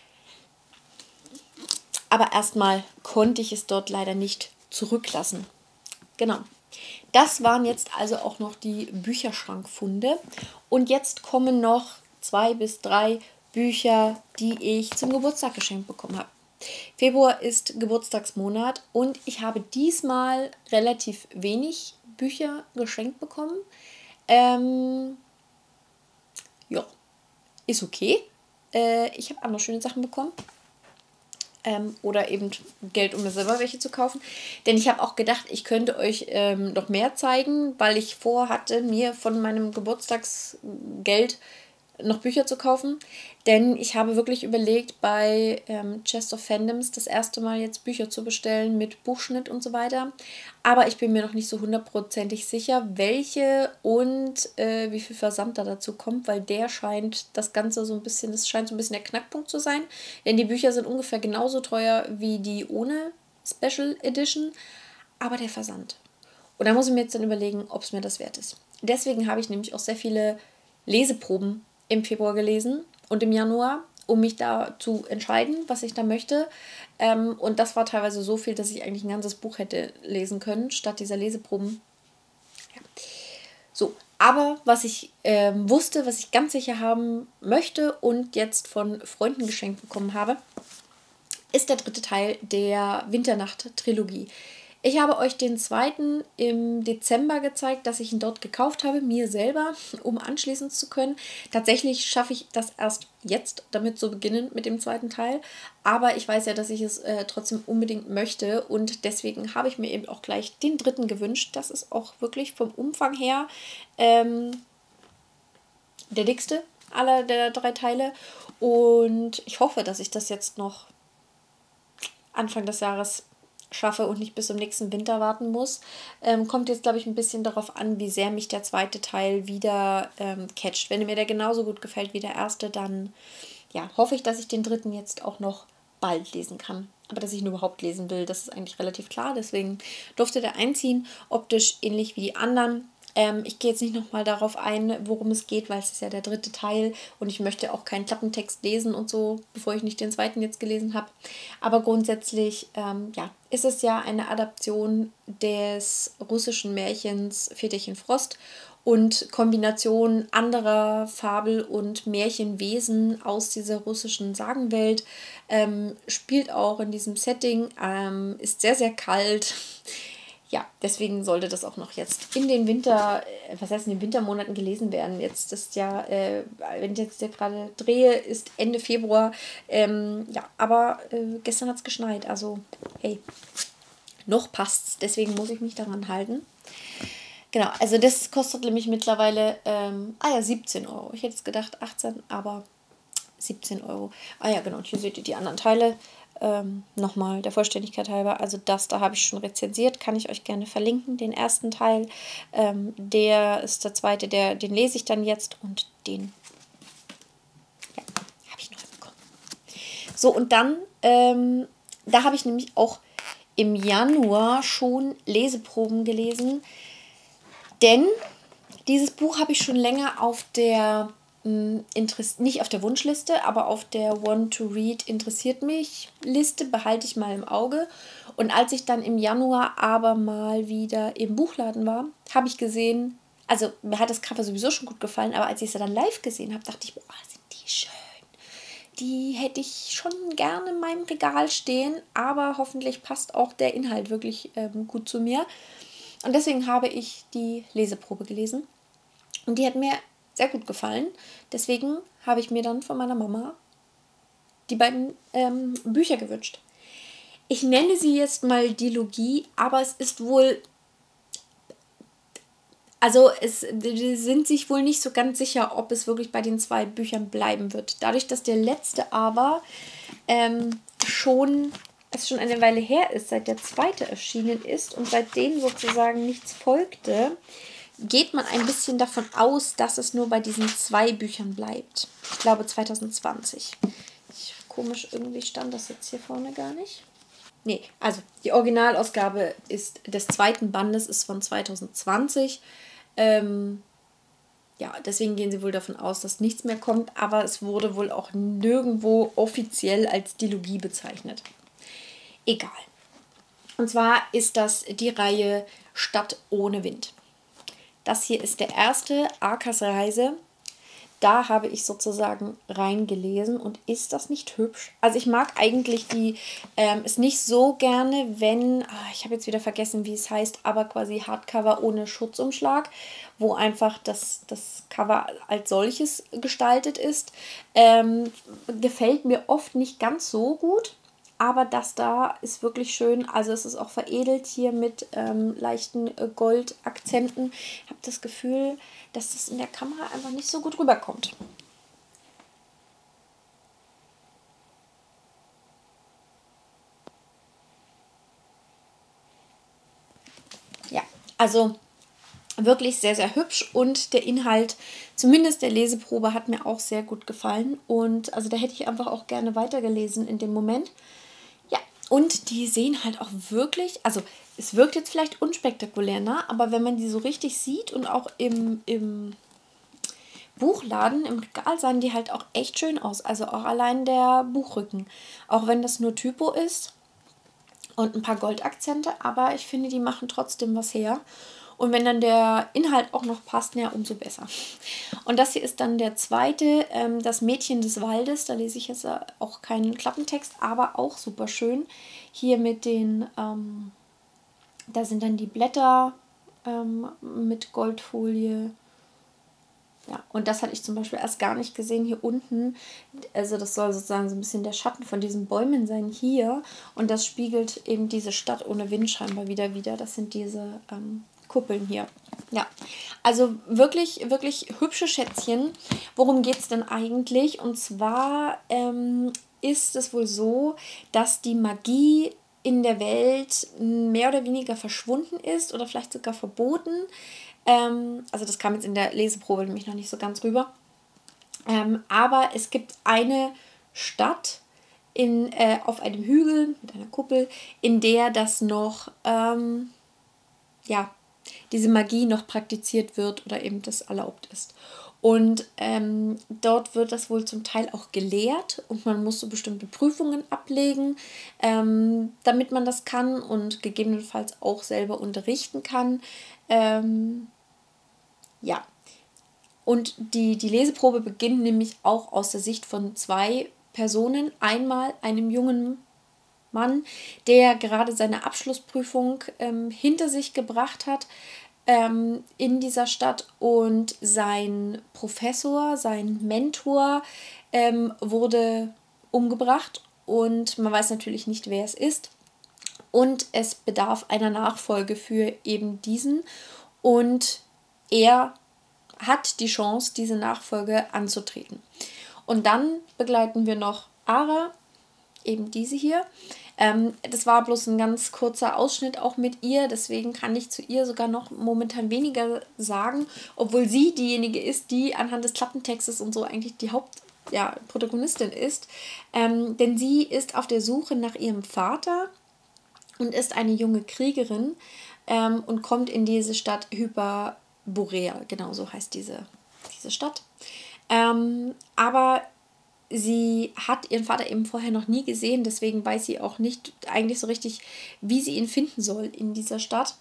Aber erstmal konnte ich es dort leider nicht zurücklassen. Genau. Das waren jetzt also auch noch die Bücherschrankfunde. Und jetzt kommen noch zwei bis drei Bücher, die ich zum Geburtstag geschenkt bekommen habe. Februar ist Geburtstagsmonat und ich habe diesmal relativ wenig Bücher geschenkt bekommen. Ähm, ja, ist okay. Äh, ich habe andere schöne Sachen bekommen. Ähm, oder eben Geld, um mir selber welche zu kaufen. Denn ich habe auch gedacht, ich könnte euch ähm, noch mehr zeigen, weil ich vorhatte, mir von meinem Geburtstagsgeld noch Bücher zu kaufen, denn ich habe wirklich überlegt, bei ähm, Chest of Fandoms das erste Mal jetzt Bücher zu bestellen mit Buchschnitt und so weiter. Aber ich bin mir noch nicht so hundertprozentig sicher, welche und äh, wie viel Versand da dazu kommt, weil der scheint das Ganze so ein bisschen, das scheint so ein bisschen der Knackpunkt zu sein. Denn die Bücher sind ungefähr genauso teuer wie die ohne Special Edition, aber der Versand. Und da muss ich mir jetzt dann überlegen, ob es mir das wert ist. Deswegen habe ich nämlich auch sehr viele Leseproben im Februar gelesen und im Januar, um mich da zu entscheiden, was ich da möchte. Ähm, und das war teilweise so viel, dass ich eigentlich ein ganzes Buch hätte lesen können, statt dieser Leseproben. Ja. So, aber was ich ähm, wusste, was ich ganz sicher haben möchte und jetzt von Freunden geschenkt bekommen habe, ist der dritte Teil der Winternacht-Trilogie. Ich habe euch den zweiten im Dezember gezeigt, dass ich ihn dort gekauft habe, mir selber, um anschließen zu können. Tatsächlich schaffe ich das erst jetzt, damit zu beginnen mit dem zweiten Teil. Aber ich weiß ja, dass ich es äh, trotzdem unbedingt möchte und deswegen habe ich mir eben auch gleich den dritten gewünscht. Das ist auch wirklich vom Umfang her ähm, der dickste aller der drei Teile. Und ich hoffe, dass ich das jetzt noch Anfang des Jahres schaffe und nicht bis zum nächsten Winter warten muss. Ähm, kommt jetzt, glaube ich, ein bisschen darauf an, wie sehr mich der zweite Teil wieder ähm, catcht. Wenn mir der genauso gut gefällt wie der erste, dann ja, hoffe ich, dass ich den dritten jetzt auch noch bald lesen kann. Aber dass ich ihn überhaupt lesen will, das ist eigentlich relativ klar. Deswegen durfte der einziehen. Optisch ähnlich wie die anderen. Ähm, ich gehe jetzt nicht nochmal darauf ein, worum es geht, weil es ist ja der dritte Teil und ich möchte auch keinen Klappentext lesen und so, bevor ich nicht den zweiten jetzt gelesen habe. Aber grundsätzlich ähm, ja, ist es ja eine Adaption des russischen Märchens Väterchen Frost und Kombination anderer Fabel- und Märchenwesen aus dieser russischen Sagenwelt. Ähm, spielt auch in diesem Setting, ähm, ist sehr, sehr kalt. Ja, deswegen sollte das auch noch jetzt in den Winter, äh, was heißt in den Wintermonaten gelesen werden. Jetzt ist ja, äh, wenn ich jetzt ja gerade drehe, ist Ende Februar. Ähm, ja, aber äh, gestern hat es geschneit, also hey, noch passt's. Deswegen muss ich mich daran halten. Genau, also das kostet nämlich mittlerweile, ähm, ah ja, siebzehn Euro. Ich hätte jetzt gedacht achtzehn, aber siebzehn Euro. Ah ja, genau, und hier seht ihr die anderen Teile. Ähm, nochmal der Vollständigkeit halber, also das, da habe ich schon rezensiert, kann ich euch gerne verlinken, den ersten Teil. Ähm, der ist der zweite, der, den lese ich dann jetzt und den ja, habe ich noch bekommen. So, und dann, ähm, da habe ich nämlich auch im Januar schon Leseproben gelesen, denn dieses Buch habe ich schon länger auf der Interess- nicht auf der Wunschliste, aber auf der Want to Read interessiert mich Liste, behalte ich mal im Auge. Und als ich dann im Januar aber mal wieder im Buchladen war, habe ich gesehen, also mir hat das Cover sowieso schon gut gefallen, aber als ich sie dann live gesehen habe, dachte ich, boah, sind die schön. Die hätte ich schon gerne in meinem Regal stehen, aber hoffentlich passt auch der Inhalt wirklich ähm, gut zu mir. Und deswegen habe ich die Leseprobe gelesen und die hat mir sehr gut gefallen. Deswegen habe ich mir dann von meiner Mama die beiden ähm, Bücher gewünscht. Ich nenne sie jetzt mal Dilogie, aber es ist wohl, also es die sind sich wohl nicht so ganz sicher, ob es wirklich bei den zwei Büchern bleiben wird. Dadurch, dass der letzte aber ähm, schon, es schon eine Weile her ist, seit der zweite erschienen ist und seitdem sozusagen nichts folgte, geht man ein bisschen davon aus, dass es nur bei diesen zwei Büchern bleibt. Ich glaube zwanzig zwanzig. Ich, komisch, irgendwie stand das jetzt hier vorne gar nicht. Nee, also die Originalausgabe ist des zweiten Bandes ist von zwanzig zwanzig. Ähm, ja, deswegen gehen sie wohl davon aus, dass nichts mehr kommt, aber es wurde wohl auch nirgendwo offiziell als Dilogie bezeichnet. Egal. Und zwar ist das die Reihe Stadt ohne Wind. Das hier ist der erste, Arkas Reise. Da habe ich sozusagen reingelesen und ist das nicht hübsch? Also ich mag eigentlich die, ähm, es nicht so gerne, wenn, oh, ich habe jetzt wieder vergessen, wie es heißt, aber quasi Hardcover ohne Schutzumschlag, wo einfach das, das Cover als solches gestaltet ist. Ähm, gefällt mir oft nicht ganz so gut. Aber das da ist wirklich schön. Also es ist auch veredelt hier mit ähm, leichten äh, Goldakzenten. Ich habe das Gefühl, dass das in der Kamera einfach nicht so gut rüberkommt. Also wirklich sehr, sehr hübsch und der Inhalt, zumindest der Leseprobe, hat mir auch sehr gut gefallen. Und also da hätte ich einfach auch gerne weitergelesen in dem Moment. Ja, und die sehen halt auch wirklich, also es wirkt jetzt vielleicht unspektakulär, ne? Aber wenn man die so richtig sieht und auch im, im Buchladen, im Regal sahen die halt auch echt schön aus. Also auch allein der Buchrücken. Auch wenn das nur Typo ist und ein paar Goldakzente, aber ich finde, die machen trotzdem was her. Und wenn dann der Inhalt auch noch passt, ja, umso besser. Und das hier ist dann der zweite, ähm, das Mädchen des Waldes. Da lese ich jetzt äh, auch keinen Klappentext, aber auch super schön. Hier mit den, ähm, da sind dann die Blätter ähm, mit Goldfolie. Ja, und das hatte ich zum Beispiel erst gar nicht gesehen hier unten. Also das soll sozusagen so ein bisschen der Schatten von diesen Bäumen sein hier. Und das spiegelt eben diese Stadt ohne Wind scheinbar wieder wieder. Das sind diese ähm, Kuppeln hier. Ja, also wirklich, wirklich hübsche Schätzchen. Worum geht es denn eigentlich? Und zwar ähm, ist es wohl so, dass die Magie in der Welt mehr oder weniger verschwunden ist oder vielleicht sogar verboten. Ähm, also das kam jetzt in der Leseprobe nämlich noch nicht so ganz rüber. Ähm, aber es gibt eine Stadt in, äh, auf einem Hügel mit einer Kuppel, in der das noch, ähm, ja, diese Magie noch praktiziert wird oder eben das erlaubt ist. Und ähm, dort wird das wohl zum Teil auch gelehrt und man muss so bestimmte Prüfungen ablegen, ähm, damit man das kann und gegebenenfalls auch selber unterrichten kann. Ähm, ja, und die, die Leseprobe beginnt nämlich auch aus der Sicht von zwei Personen. Einmal einem jungen Mann, der gerade seine Abschlussprüfung ähm, hinter sich gebracht hat ähm, in dieser Stadt und sein Professor, sein Mentor ähm, wurde umgebracht und man weiß natürlich nicht, wer es ist. Und es bedarf einer Nachfolge für eben diesen und er hat die Chance, diese Nachfolge anzutreten. Und dann begleiten wir noch Ara, eben diese hier. Ähm, das war bloß ein ganz kurzer Ausschnitt auch mit ihr, deswegen kann ich zu ihr sogar noch momentan weniger sagen, obwohl sie diejenige ist, die anhand des Klappentextes und so eigentlich die Hauptprotagonistin ja, ist. Ähm, denn sie ist auf der Suche nach ihrem Vater und ist eine junge Kriegerin ähm, und kommt in diese Stadt Hyperborea, genau so heißt diese, diese Stadt. Ähm, aber sie hat ihren Vater eben vorher noch nie gesehen, deswegen weiß sie auch nicht eigentlich so richtig, wie sie ihn finden soll in dieser Stadt.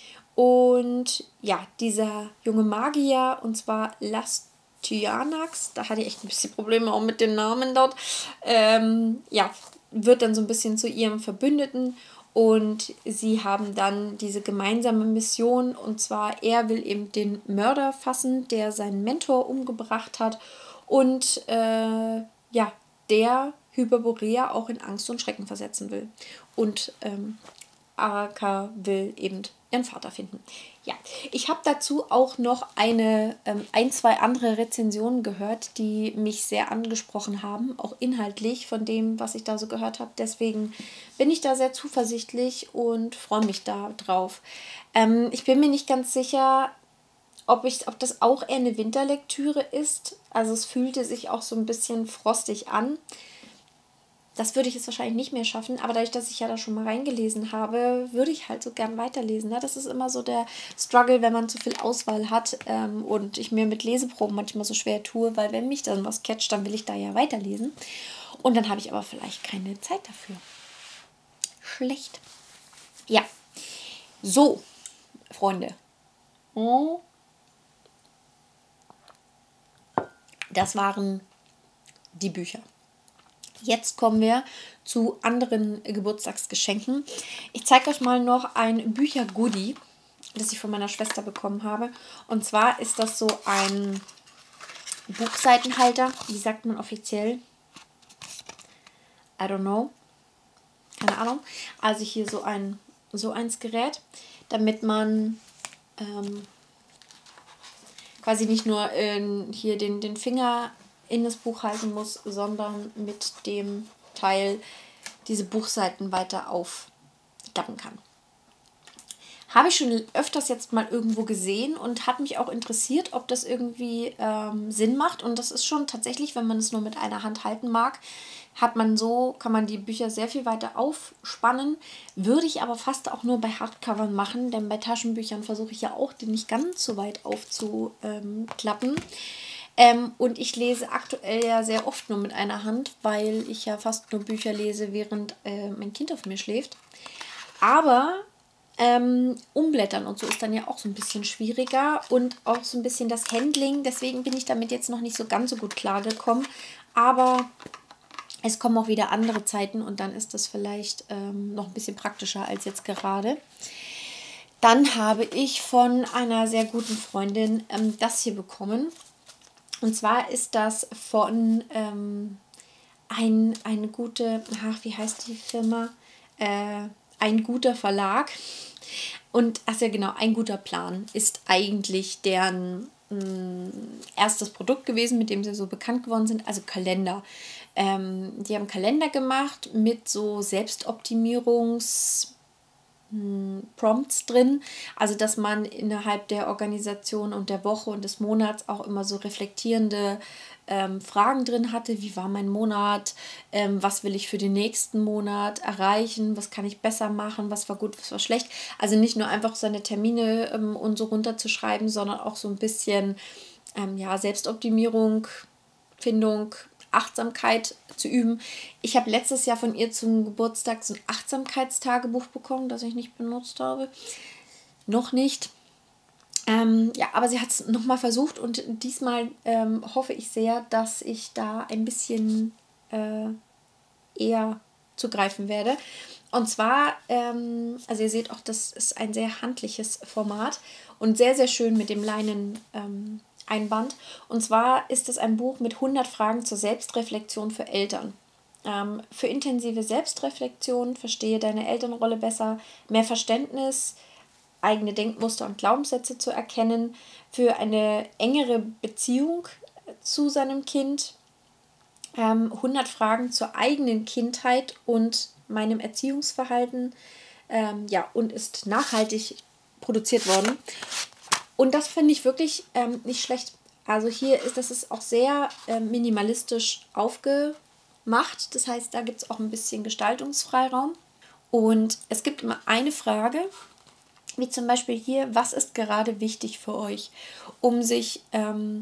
Und ja, dieser junge Magier, und zwar Lastyanax, da hatte ich echt ein bisschen Probleme auch mit den Namen dort, ähm, ja, wird dann so ein bisschen zu ihrem Verbündeten und sie haben dann diese gemeinsame Mission, und zwar er will eben den Mörder fassen, der seinen Mentor umgebracht hat und äh, ja, der Hyperborea auch in Angst und Schrecken versetzen will. Und ähm, Araka will eben ihren Vater finden. Ja, ich habe dazu auch noch eine, ähm, ein, zwei andere Rezensionen gehört, die mich sehr angesprochen haben, auch inhaltlich von dem, was ich da so gehört habe. Deswegen bin ich da sehr zuversichtlich und freue mich da drauf. Ähm, ich bin mir nicht ganz sicher, ob, ich, ob das auch eher eine Winterlektüre ist. Also es fühlte sich auch so ein bisschen frostig an. Das würde ich jetzt wahrscheinlich nicht mehr schaffen, aber dadurch, dass ich ja da schon mal reingelesen habe, würde ich halt so gern weiterlesen. Ne? Das ist immer so der Struggle, wenn man zu viel Auswahl hat ähm, und ich mir mit Leseproben manchmal so schwer tue, weil wenn mich dann was catcht, dann will ich da ja weiterlesen. Und dann habe ich aber vielleicht keine Zeit dafür. Schlecht. Ja. So, Freunde. Oh. Das waren die Bücher. Jetzt kommen wir zu anderen Geburtstagsgeschenken. Ich zeige euch mal noch ein Bücher-Goodie, das ich von meiner Schwester bekommen habe. Und zwar ist das so ein Buchseitenhalter. Wie sagt man offiziell? I don't know. Keine Ahnung. Also hier so ein so eins Gerät, damit man ähm, quasi nicht nur in, hier den, den Finger in das Buch halten muss, sondern mit dem Teil diese Buchseiten weiter aufklappen kann. Habe ich schon öfters jetzt mal irgendwo gesehen und hat mich auch interessiert, ob das irgendwie ähm, Sinn macht. Und das ist schon tatsächlich, wenn man es nur mit einer Hand halten mag, hat man so, kann man die Bücher sehr viel weiter aufspannen. Würde ich aber fast auch nur bei Hardcovern machen, denn bei Taschenbüchern versuche ich ja auch, die nicht ganz so weit aufzuklappen. Ähm, und ich lese aktuell ja sehr oft nur mit einer Hand, weil ich ja fast nur Bücher lese, während äh, mein Kind auf mir schläft. Aber ähm, umblättern und so ist dann ja auch so ein bisschen schwieriger und auch so ein bisschen das Handling. Deswegen bin ich damit jetzt noch nicht so ganz so gut klargekommen. Aber es kommen auch wieder andere Zeiten und dann ist das vielleicht ähm, noch ein bisschen praktischer als jetzt gerade. Dann habe ich von einer sehr guten Freundin ähm, das hier bekommen. Und zwar ist das von ähm, ein, eine gute, ach, wie heißt die Firma? Äh, ein guter Verlag. Und, ach ja genau, ein guter Plan ist eigentlich deren mh, erstes Produkt gewesen, mit dem sie so bekannt geworden sind, also Kalender. Ähm, die haben Kalender gemacht mit so Selbstoptimierungs- Prompts drin, also dass man innerhalb der Organisation und der Woche und des Monats auch immer so reflektierende ähm, Fragen drin hatte. Wie war mein Monat? Ähm, was will ich für den nächsten Monat erreichen? Was kann ich besser machen? Was war gut, was war schlecht? Also nicht nur einfach seine Termine ähm, und so runterzuschreiben, sondern auch so ein bisschen ähm, ja, Selbstoptimierung, Findung, Achtsamkeit zu üben. Ich habe letztes Jahr von ihr zum Geburtstag so ein Achtsamkeitstagebuch bekommen, das ich nicht benutzt habe. Noch nicht. Ähm, ja, aber sie hat es nochmal versucht und diesmal ähm, hoffe ich sehr, dass ich da ein bisschen äh, eher zugreifen werde. Und zwar, ähm, also ihr seht auch, das ist ein sehr handliches Format und sehr, sehr schön mit dem Leinen. Ähm, Einband. Und zwar ist es ein Buch mit hundert Fragen zur Selbstreflexion für Eltern. Ähm, für intensive Selbstreflexion, verstehe deine Elternrolle besser, mehr Verständnis, eigene Denkmuster und Glaubenssätze zu erkennen, für eine engere Beziehung zu seinem Kind, ähm, hundert Fragen zur eigenen Kindheit und meinem Erziehungsverhalten, ähm, ja, und ist nachhaltig produziert worden. Und das finde ich wirklich ähm, nicht schlecht. Also hier ist das ist auch sehr äh, minimalistisch aufgemacht. Das heißt, da gibt es auch ein bisschen Gestaltungsfreiraum. Und es gibt immer eine Frage, wie zum Beispiel hier, was ist gerade wichtig für euch, um sich ähm,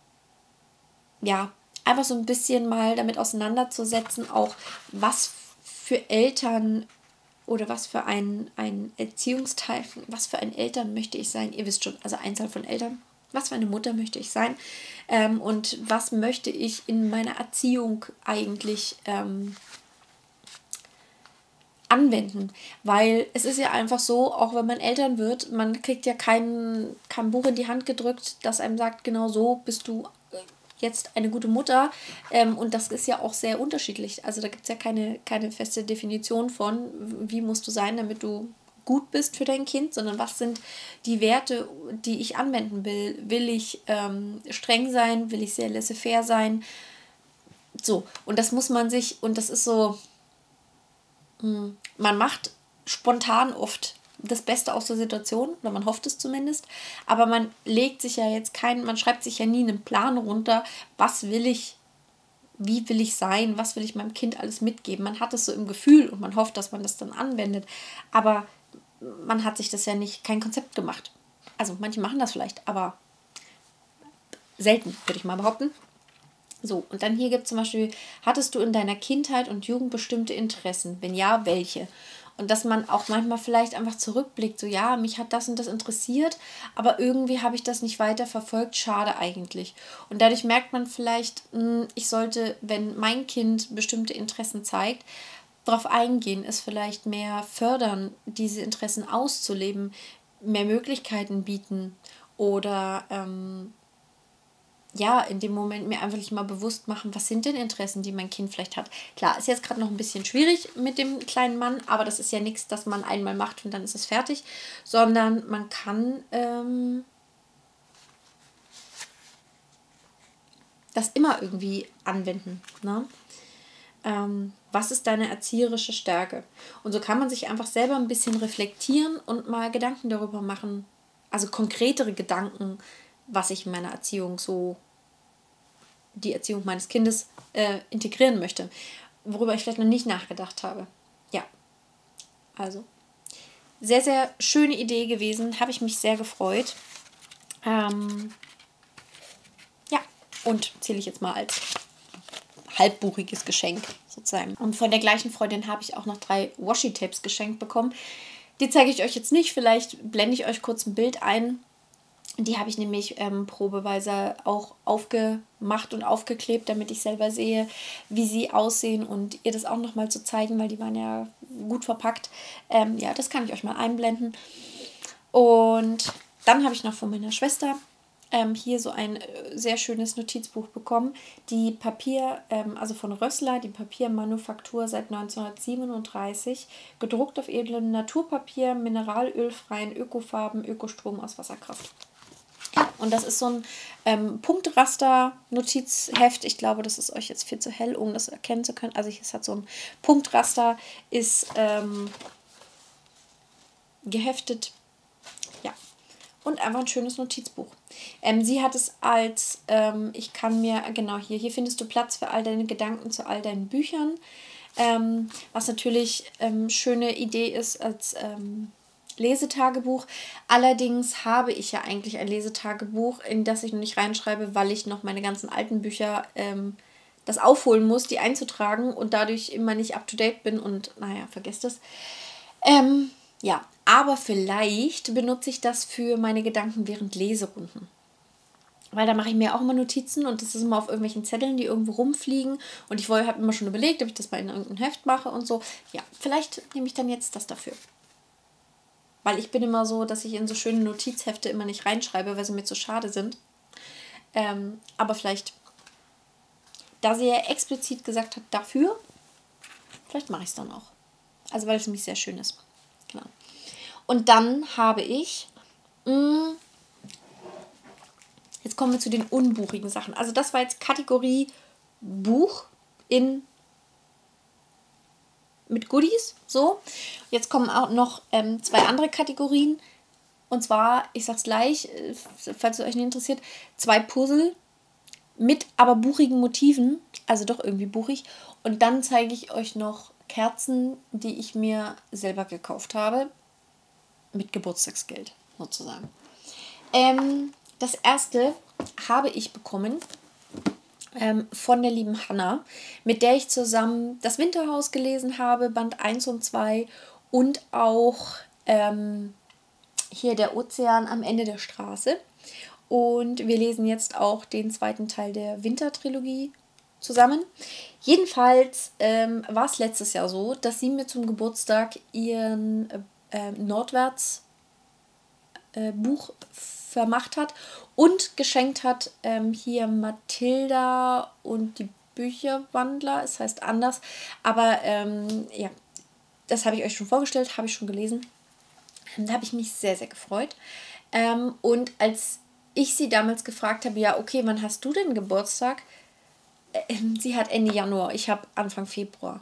ja einfach so ein bisschen mal damit auseinanderzusetzen, auch was für Eltern oder was für ein, ein Erziehungsteil, was für ein Eltern möchte ich sein? Ihr wisst schon, also Einzahl von Eltern. Was für eine Mutter möchte ich sein? Ähm, und was möchte ich in meiner Erziehung eigentlich ähm, anwenden? Weil es ist ja einfach so, auch wenn man Eltern wird, man kriegt ja kein, kein Buch in die Hand gedrückt, das einem sagt, genau so bist du jetzt eine gute Mutter. Ähm, und das ist ja auch sehr unterschiedlich. Also da gibt es ja keine, keine feste Definition von, wie musst du sein, damit du gut bist für dein Kind, sondern was sind die Werte, die ich anwenden will. Will ich ähm, streng sein? Will ich sehr laissez-faire sein? So, und das muss man sich, und das ist so, mh, man macht spontan oft das Beste aus der Situation, oder man hofft es zumindest, aber man legt sich ja jetzt keinen, man schreibt sich ja nie einen Plan runter, was will ich, wie will ich sein, was will ich meinem Kind alles mitgeben. Man hat es so im Gefühl und man hofft, dass man das dann anwendet, aber man hat sich das ja nicht, kein Konzept gemacht. Also manche machen das vielleicht, aber selten, würde ich mal behaupten. So, und dann hier gibt es zum Beispiel, hattest du in deiner Kindheit und Jugend bestimmte Interessen? Wenn ja, welche? Und dass man auch manchmal vielleicht einfach zurückblickt, so ja, mich hat das und das interessiert, aber irgendwie habe ich das nicht weiter verfolgt, schade eigentlich. Und dadurch merkt man vielleicht, mh, ich sollte, wenn mein Kind bestimmte Interessen zeigt, darauf eingehen, es vielleicht mehr fördern, diese Interessen auszuleben, mehr Möglichkeiten bieten oder ähm, ja, in dem Moment mir einfach mal bewusst machen, was sind denn Interessen, die mein Kind vielleicht hat. Klar, ist jetzt gerade noch ein bisschen schwierig mit dem kleinen Mann, aber das ist ja nichts, das man einmal macht und dann ist es fertig, sondern man kann ähm, das immer irgendwie anwenden. Ne? ähm, was ist deine erzieherische Stärke? Und so kann man sich einfach selber ein bisschen reflektieren und mal Gedanken darüber machen, also konkretere Gedanken, was ich in meiner Erziehung so, die Erziehung meines Kindes äh, integrieren möchte, worüber ich vielleicht noch nicht nachgedacht habe. Ja, also sehr, sehr schöne Idee gewesen, habe ich mich sehr gefreut. Ähm, ja, und zähle ich jetzt mal als halbbuchiges Geschenk sozusagen. Und von der gleichen Freundin habe ich auch noch drei Washi-Tapes geschenkt bekommen. Die zeige ich euch jetzt nicht, vielleicht blende ich euch kurz ein Bild ein. Die habe ich nämlich ähm, probeweise auch aufgemacht und aufgeklebt, damit ich selber sehe, wie sie aussehen und ihr das auch nochmal zu zeigen, weil die waren ja gut verpackt. Ähm, ja, das kann ich euch mal einblenden. Und dann habe ich noch von meiner Schwester ähm, hier so ein äh, sehr schönes Notizbuch bekommen. Die Papier, ähm, also von Rössler, die Papiermanufaktur seit neunzehnhundertsiebenunddreißig, gedruckt auf edlem Naturpapier, mineralölfreien Ökofarben, Ökostrom aus Wasserkraft. Und das ist so ein ähm, Punktraster-Notizheft. Ich glaube, das ist euch jetzt viel zu hell, um das erkennen zu können. Also es hat so ein Punktraster, ist ähm, geheftet. Ja. Und einfach ein schönes Notizbuch. Ähm, sie hat es als, ähm, ich kann mir, genau hier, hier findest du Platz für all deine Gedanken zu all deinen Büchern. Ähm, was natürlich ähm, schöne Idee ist als ähm, Lesetagebuch. Allerdings habe ich ja eigentlich ein Lesetagebuch, in das ich noch nicht reinschreibe, weil ich noch meine ganzen alten Bücher ähm, das aufholen muss, die einzutragen und dadurch immer nicht up to date bin und naja, vergesst es. Ähm, ja, aber vielleicht benutze ich das für meine Gedanken während Leserunden. Weil da mache ich mir auch immer Notizen und das ist immer auf irgendwelchen Zetteln, die irgendwo rumfliegen. Und ich habe immer schon überlegt, ob ich das mal in irgendeinem Heft mache und so. Ja, vielleicht nehme ich dann jetzt das dafür. Weil ich bin immer so, dass ich in so schöne Notizhefte immer nicht reinschreibe, weil sie mir zu schade sind. Ähm, aber vielleicht, da sie ja explizit gesagt hat, dafür, vielleicht mache ich es dann auch. Also weil es nämlich sehr schön ist. Genau. Und dann habe ich, mh, jetzt kommen wir zu den unbuchigen Sachen. Also das war jetzt Kategorie Buch in mit Goodies, so. Jetzt kommen auch noch ähm, zwei andere Kategorien. Und zwar, ich sag's gleich, äh, falls es euch nicht interessiert, zwei Puzzle mit aber buchigen Motiven, also doch irgendwie buchig. Und dann zeige ich euch noch Kerzen, die ich mir selber gekauft habe, mit Geburtstagsgeld sozusagen. Ähm, das erste habe ich bekommen ähm, von der lieben Hannah, mit der ich zusammen das Winterhaus gelesen habe, Band eins und zwei und auch ähm, hier der Ozean am Ende der Straße. Und wir lesen jetzt auch den zweiten Teil der Wintertrilogie zusammen. Jedenfalls ähm, war es letztes Jahr so, dass sie mir zum Geburtstag ihren äh, Nordwärts äh, Buch vermacht hat und geschenkt hat ähm, hier Mathilda und die Bücherwandler. Es heißt anders, aber ähm, ja, das habe ich euch schon vorgestellt, habe ich schon gelesen. Da habe ich mich sehr, sehr gefreut. Ähm, und als ich sie damals gefragt habe, ja, okay, wann hast du denn Geburtstag? Ähm, sie hat Ende Januar, ich habe Anfang Februar.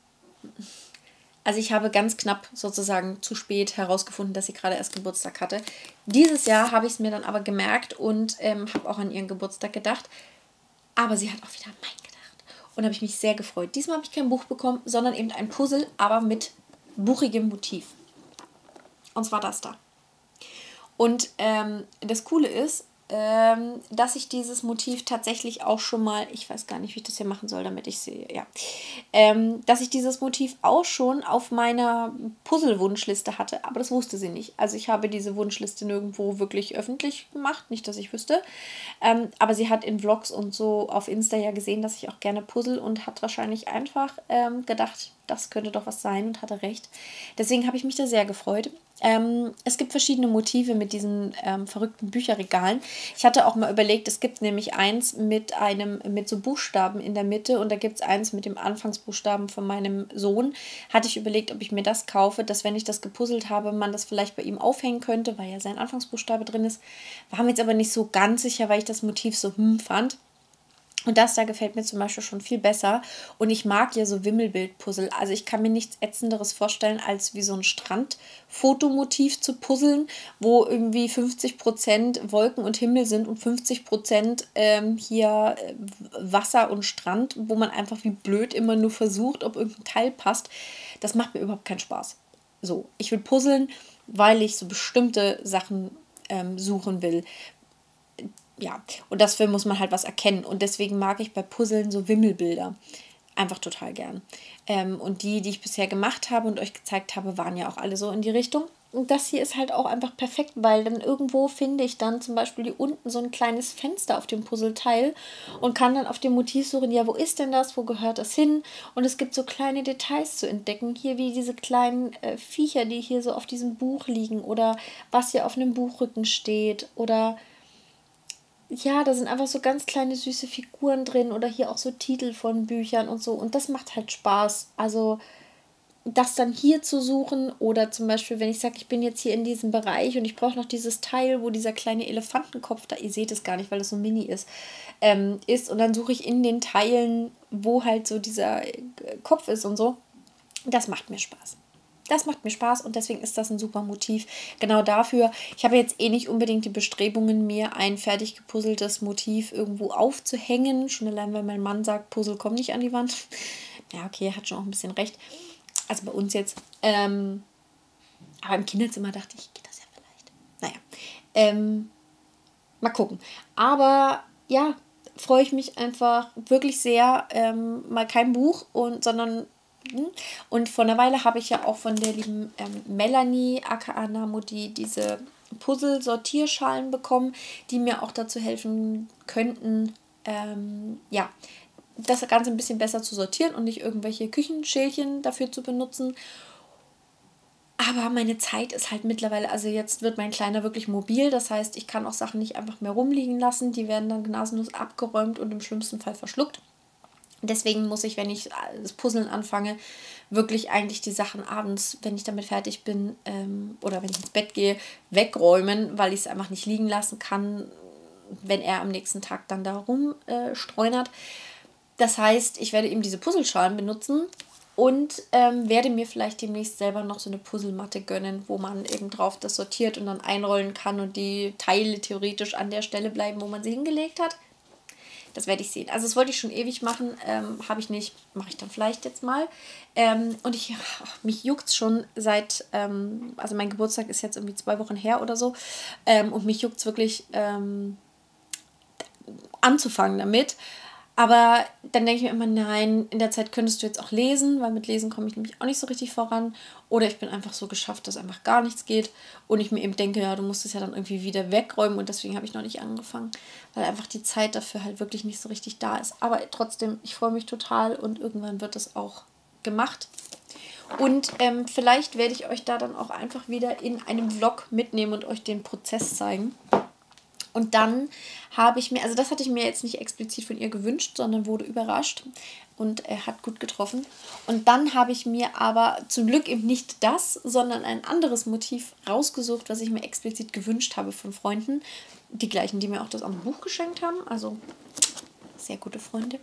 Also ich habe ganz knapp sozusagen zu spät herausgefunden, dass sie gerade erst Geburtstag hatte. Dieses Jahr habe ich es mir dann aber gemerkt und ähm, habe auch an ihren Geburtstag gedacht. Aber sie hat auch wieder an meinen gedacht. Und habe ich mich sehr gefreut. Diesmal habe ich kein Buch bekommen, sondern eben ein Puzzle, aber mit buchigem Motiv. Und zwar das da. Und ähm, das Coole ist, ähm, dass ich dieses Motiv tatsächlich auch schon mal, ich weiß gar nicht, wie ich das hier machen soll, damit ich sehe, ja, ähm, dass ich dieses Motiv auch schon auf meiner Puzzle-Wunschliste hatte, aber das wusste sie nicht. Also ich habe diese Wunschliste nirgendwo wirklich öffentlich gemacht, nicht, dass ich wüsste, ähm, aber sie hat in Vlogs und so auf Insta ja gesehen, dass ich auch gerne puzzle und hat wahrscheinlich einfach ähm, gedacht, das könnte doch was sein und hatte recht. Deswegen habe ich mich da sehr gefreut. Ähm, es gibt verschiedene Motive mit diesen ähm, verrückten Bücherregalen. Ich hatte auch mal überlegt, es gibt nämlich eins mit einem mit so Buchstaben in der Mitte und da gibt es eins mit dem Anfangsbuchstaben von meinem Sohn. Hatte ich überlegt, ob ich mir das kaufe, dass wenn ich das gepuzzelt habe, man das vielleicht bei ihm aufhängen könnte, weil ja sein Anfangsbuchstabe drin ist. War mir jetzt aber nicht so ganz sicher, weil ich das Motiv so hm fand. Und das da gefällt mir zum Beispiel schon viel besser. Und ich mag ja so Wimmelbild-Puzzle. Also ich kann mir nichts Ätzenderes vorstellen, als wie so ein Strandfotomotiv zu puzzeln, wo irgendwie fünfzig Prozent Wolken und Himmel sind und fünfzig Prozent ähm, hier äh, Wasser und Strand, wo man einfach wie blöd immer nur versucht, ob irgendein Teil passt. Das macht mir überhaupt keinen Spaß. So, ich will puzzeln, weil ich so bestimmte Sachen ähm, suchen will. Ja, und dafür muss man halt was erkennen. Und deswegen mag ich bei Puzzeln so Wimmelbilder einfach total gern. Ähm, und die, die ich bisher gemacht habe und euch gezeigt habe, waren ja auch alle so in die Richtung. Und das hier ist halt auch einfach perfekt, weil dann irgendwo finde ich dann zum Beispiel hier unten so ein kleines Fenster auf dem Puzzleteil und kann dann auf dem Motiv suchen, ja, wo ist denn das, wo gehört das hin? Und es gibt so kleine Details zu entdecken, hier wie diese kleinen äh, Viecher, die hier so auf diesem Buch liegen oder was hier auf einem Buchrücken steht oder ja, da sind einfach so ganz kleine süße Figuren drin oder hier auch so Titel von Büchern und so. Und das macht halt Spaß. Also das dann hier zu suchen oder zum Beispiel, wenn ich sage, ich bin jetzt hier in diesem Bereich und ich brauche noch dieses Teil, wo dieser kleine Elefantenkopf, da ihr seht es gar nicht, weil es so mini ist, ähm, ist. Und dann suche ich in den Teilen, wo halt so dieser äh, Kopf ist und so. Das macht mir Spaß. Das macht mir Spaß und deswegen ist das ein super Motiv. Genau dafür. Ich habe jetzt eh nicht unbedingt die Bestrebungen, mir ein fertig gepuzzeltes Motiv irgendwo aufzuhängen. Schon allein, weil mein Mann sagt, Puzzle kommen nicht an die Wand. Ja, okay, er hat schon auch ein bisschen recht. Also bei uns jetzt. Ähm, aber im Kinderzimmer dachte ich, geht das ja vielleicht. Naja, ähm, mal gucken. Aber ja, freue ich mich einfach wirklich sehr. Ähm, mal kein Buch, und sondern und vor einer Weile habe ich ja auch von der lieben ähm, Melanie, aka Namudi, diese Puzzle-Sortierschalen bekommen, die mir auch dazu helfen könnten, ähm, ja, das Ganze ein bisschen besser zu sortieren und nicht irgendwelche Küchenschälchen dafür zu benutzen. Aber meine Zeit ist halt mittlerweile, also jetzt wird mein Kleiner wirklich mobil, das heißt, ich kann auch Sachen nicht einfach mehr rumliegen lassen, die werden dann gnadenlos abgeräumt und im schlimmsten Fall verschluckt. Deswegen muss ich, wenn ich das Puzzeln anfange, wirklich eigentlich die Sachen abends, wenn ich damit fertig bin ähm, oder wenn ich ins Bett gehe, wegräumen, weil ich es einfach nicht liegen lassen kann, wenn er am nächsten Tag dann da rumstreunert. Äh, das heißt, ich werde eben diese Puzzleschalen benutzen und ähm, werde mir vielleicht demnächst selber noch so eine Puzzlematte gönnen, wo man eben drauf das sortiert und dann einrollen kann und die Teile theoretisch an der Stelle bleiben, wo man sie hingelegt hat. Das werde ich sehen. Also das wollte ich schon ewig machen, ähm, habe ich nicht, mache ich dann vielleicht jetzt mal. Ähm, und ich, ach, mich juckt es schon seit, ähm, also mein Geburtstag ist jetzt irgendwie zwei Wochen her oder so. Ähm, und mich juckt es wirklich ähm, anzufangen damit. Aber dann denke ich mir immer, nein, in der Zeit könntest du jetzt auch lesen, weil mit Lesen komme ich nämlich auch nicht so richtig voran. Oder ich bin einfach so geschafft, dass einfach gar nichts geht. Und ich mir eben denke, ja, du musst es ja dann irgendwie wieder wegräumen. Und deswegen habe ich noch nicht angefangen, weil einfach die Zeit dafür halt wirklich nicht so richtig da ist. Aber trotzdem, ich freue mich total und irgendwann wird es auch gemacht. Und ähm, vielleicht werde ich euch da dann auch einfach wieder in einem Vlog mitnehmen und euch den Prozess zeigen. Und dann habe ich mir, also das hatte ich mir jetzt nicht explizit von ihr gewünscht, sondern wurde überrascht und er hat gut getroffen. Und dann habe ich mir aber zum Glück eben nicht das, sondern ein anderes Motiv rausgesucht, was ich mir explizit gewünscht habe von Freunden. Die gleichen, die mir auch das andere Buch geschenkt haben. Also sehr gute Freunde.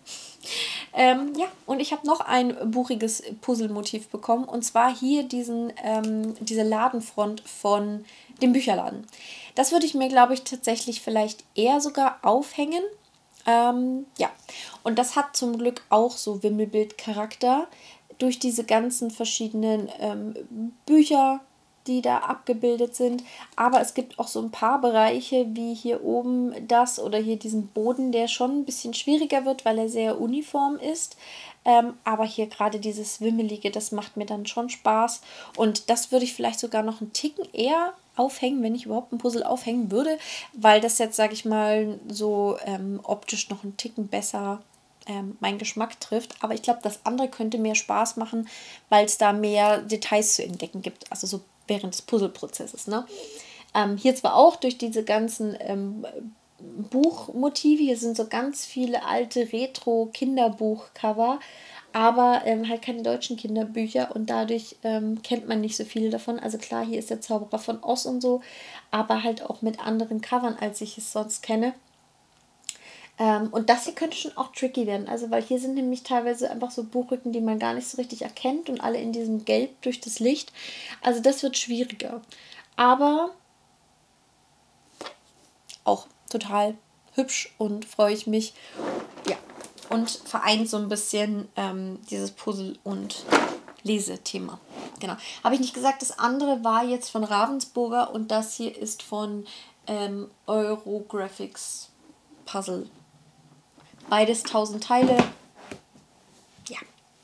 Ähm, ja, und ich habe noch ein buchiges Puzzlemotiv bekommen. Und zwar hier diesen, ähm, diese Ladenfront von dem Bücherladen. Das würde ich mir, glaube ich, tatsächlich vielleicht eher sogar aufhängen. Ähm, ja, und das hat zum Glück auch so Wimmelbild-Charakter durch diese ganzen verschiedenen ähm, Bücher, die da abgebildet sind. Aber es gibt auch so ein paar Bereiche, wie hier oben das oder hier diesen Boden, der schon ein bisschen schwieriger wird, weil er sehr uniform ist. Ähm, aber hier gerade dieses Wimmelige, das macht mir dann schon Spaß. Und das würde ich vielleicht sogar noch einen Ticken eher aufhängen, wenn ich überhaupt ein Puzzle aufhängen würde, weil das jetzt, sage ich mal, so ähm, optisch noch einen Ticken besser ähm, meinen Geschmack trifft. Aber ich glaube, das andere könnte mehr Spaß machen, weil es da mehr Details zu entdecken gibt. Also so während des Puzzleprozesses. Ne? Ähm, hier zwar auch durch diese ganzen ähm, Buchmotive, hier sind so ganz viele alte Retro-Kinderbuchcover, aber ähm, halt keine deutschen Kinderbücher und dadurch ähm, kennt man nicht so viele davon. Also klar, hier ist der Zauberer von Oz und so, aber halt auch mit anderen Covern, als ich es sonst kenne. Ähm, und das hier könnte schon auch tricky werden, also weil hier sind nämlich teilweise einfach so Buchrücken, die man gar nicht so richtig erkennt und alle in diesem Gelb durch das Licht. Also das wird schwieriger. Aber auch total hübsch und freue ich mich. Ja, und vereint so ein bisschen ähm, dieses Puzzle- und Lesethema. Genau. Habe ich nicht gesagt, das andere war jetzt von Ravensburger und das hier ist von ähm, Eurographics Puzzle. Beides tausend Teile. Ja.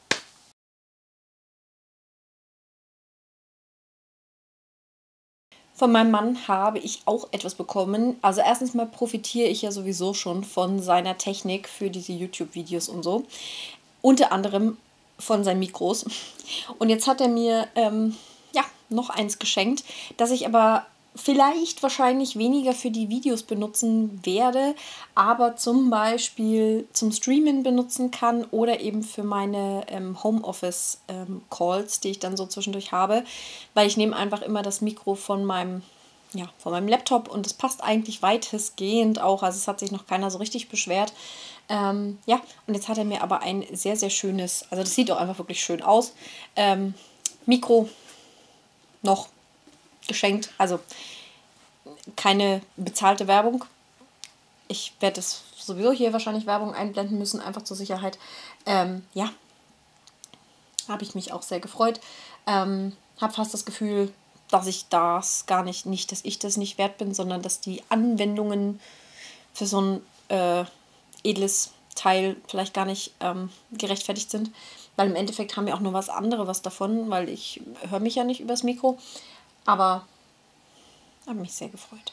Von meinem Mann habe ich auch etwas bekommen. Also erstens mal profitiere ich ja sowieso schon von seiner Technik für diese YouTube-Videos und so. Unter anderem von seinen Mikros. Und jetzt hat er mir ähm, ja, noch eins geschenkt, das ich aber vielleicht wahrscheinlich weniger für die Videos benutzen werde, aber zum Beispiel zum Streamen benutzen kann oder eben für meine ähm, Homeoffice-Calls, ähm, die ich dann so zwischendurch habe, weil ich nehme einfach immer das Mikro von meinem, ja, von meinem Laptop und es passt eigentlich weitestgehend auch, also es hat sich noch keiner so richtig beschwert. Ähm, ja, und jetzt hat er mir aber ein sehr, sehr schönes, also das sieht auch einfach wirklich schön aus, ähm, Mikro noch geschenkt, also keine bezahlte Werbung. Ich werde es sowieso hier wahrscheinlich Werbung einblenden müssen, einfach zur Sicherheit. Ähm, ja, habe ich mich auch sehr gefreut. Ähm, habe fast das Gefühl, dass ich das gar nicht, nicht, dass ich das nicht wert bin, sondern dass die Anwendungen für so ein äh, edles Teil vielleicht gar nicht ähm, gerechtfertigt sind. Weil im Endeffekt haben wir auch nur was anderes was davon, weil ich höre mich ja nicht übers Mikro. Aber habe mich sehr gefreut.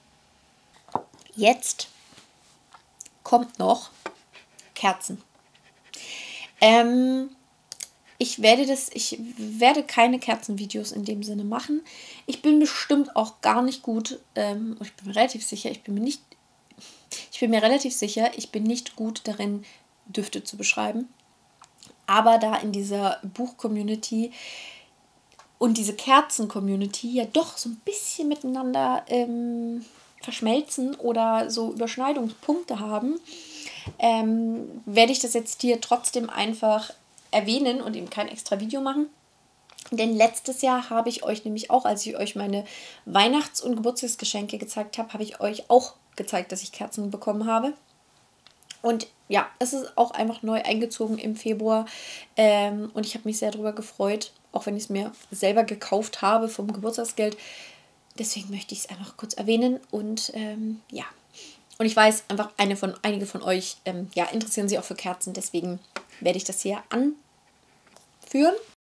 Jetzt kommt noch Kerzen. Ähm, ich werde das, ich werde keine Kerzenvideos in dem Sinne machen. Ich bin bestimmt auch gar nicht gut, ähm, ich bin mir relativ sicher, ich bin mir nicht, ich bin mir relativ sicher, ich bin nicht gut darin, Düfte zu beschreiben. Aber da in dieser Buch-Community und diese Kerzen-Community ja doch so ein bisschen miteinander ähm, verschmelzen oder so Überschneidungspunkte haben, ähm, werde ich das jetzt hier trotzdem einfach erwähnen und eben kein extra Video machen. Denn letztes Jahr habe ich euch nämlich auch, als ich euch meine Weihnachts- und Geburtstagsgeschenke gezeigt habe, habe ich euch auch gezeigt, dass ich Kerzen bekommen habe. Und ja, es ist auch einfach neu eingezogen im Februar. Ähm, und ich habe mich sehr darüber gefreut, auch wenn ich es mir selber gekauft habe vom Geburtstagsgeld. Deswegen möchte ich es einfach kurz erwähnen. Und ähm, ja, und ich weiß einfach, eine von, einige von euch ähm, ja, interessieren sich auch für Kerzen. Deswegen werde ich das hier anführen.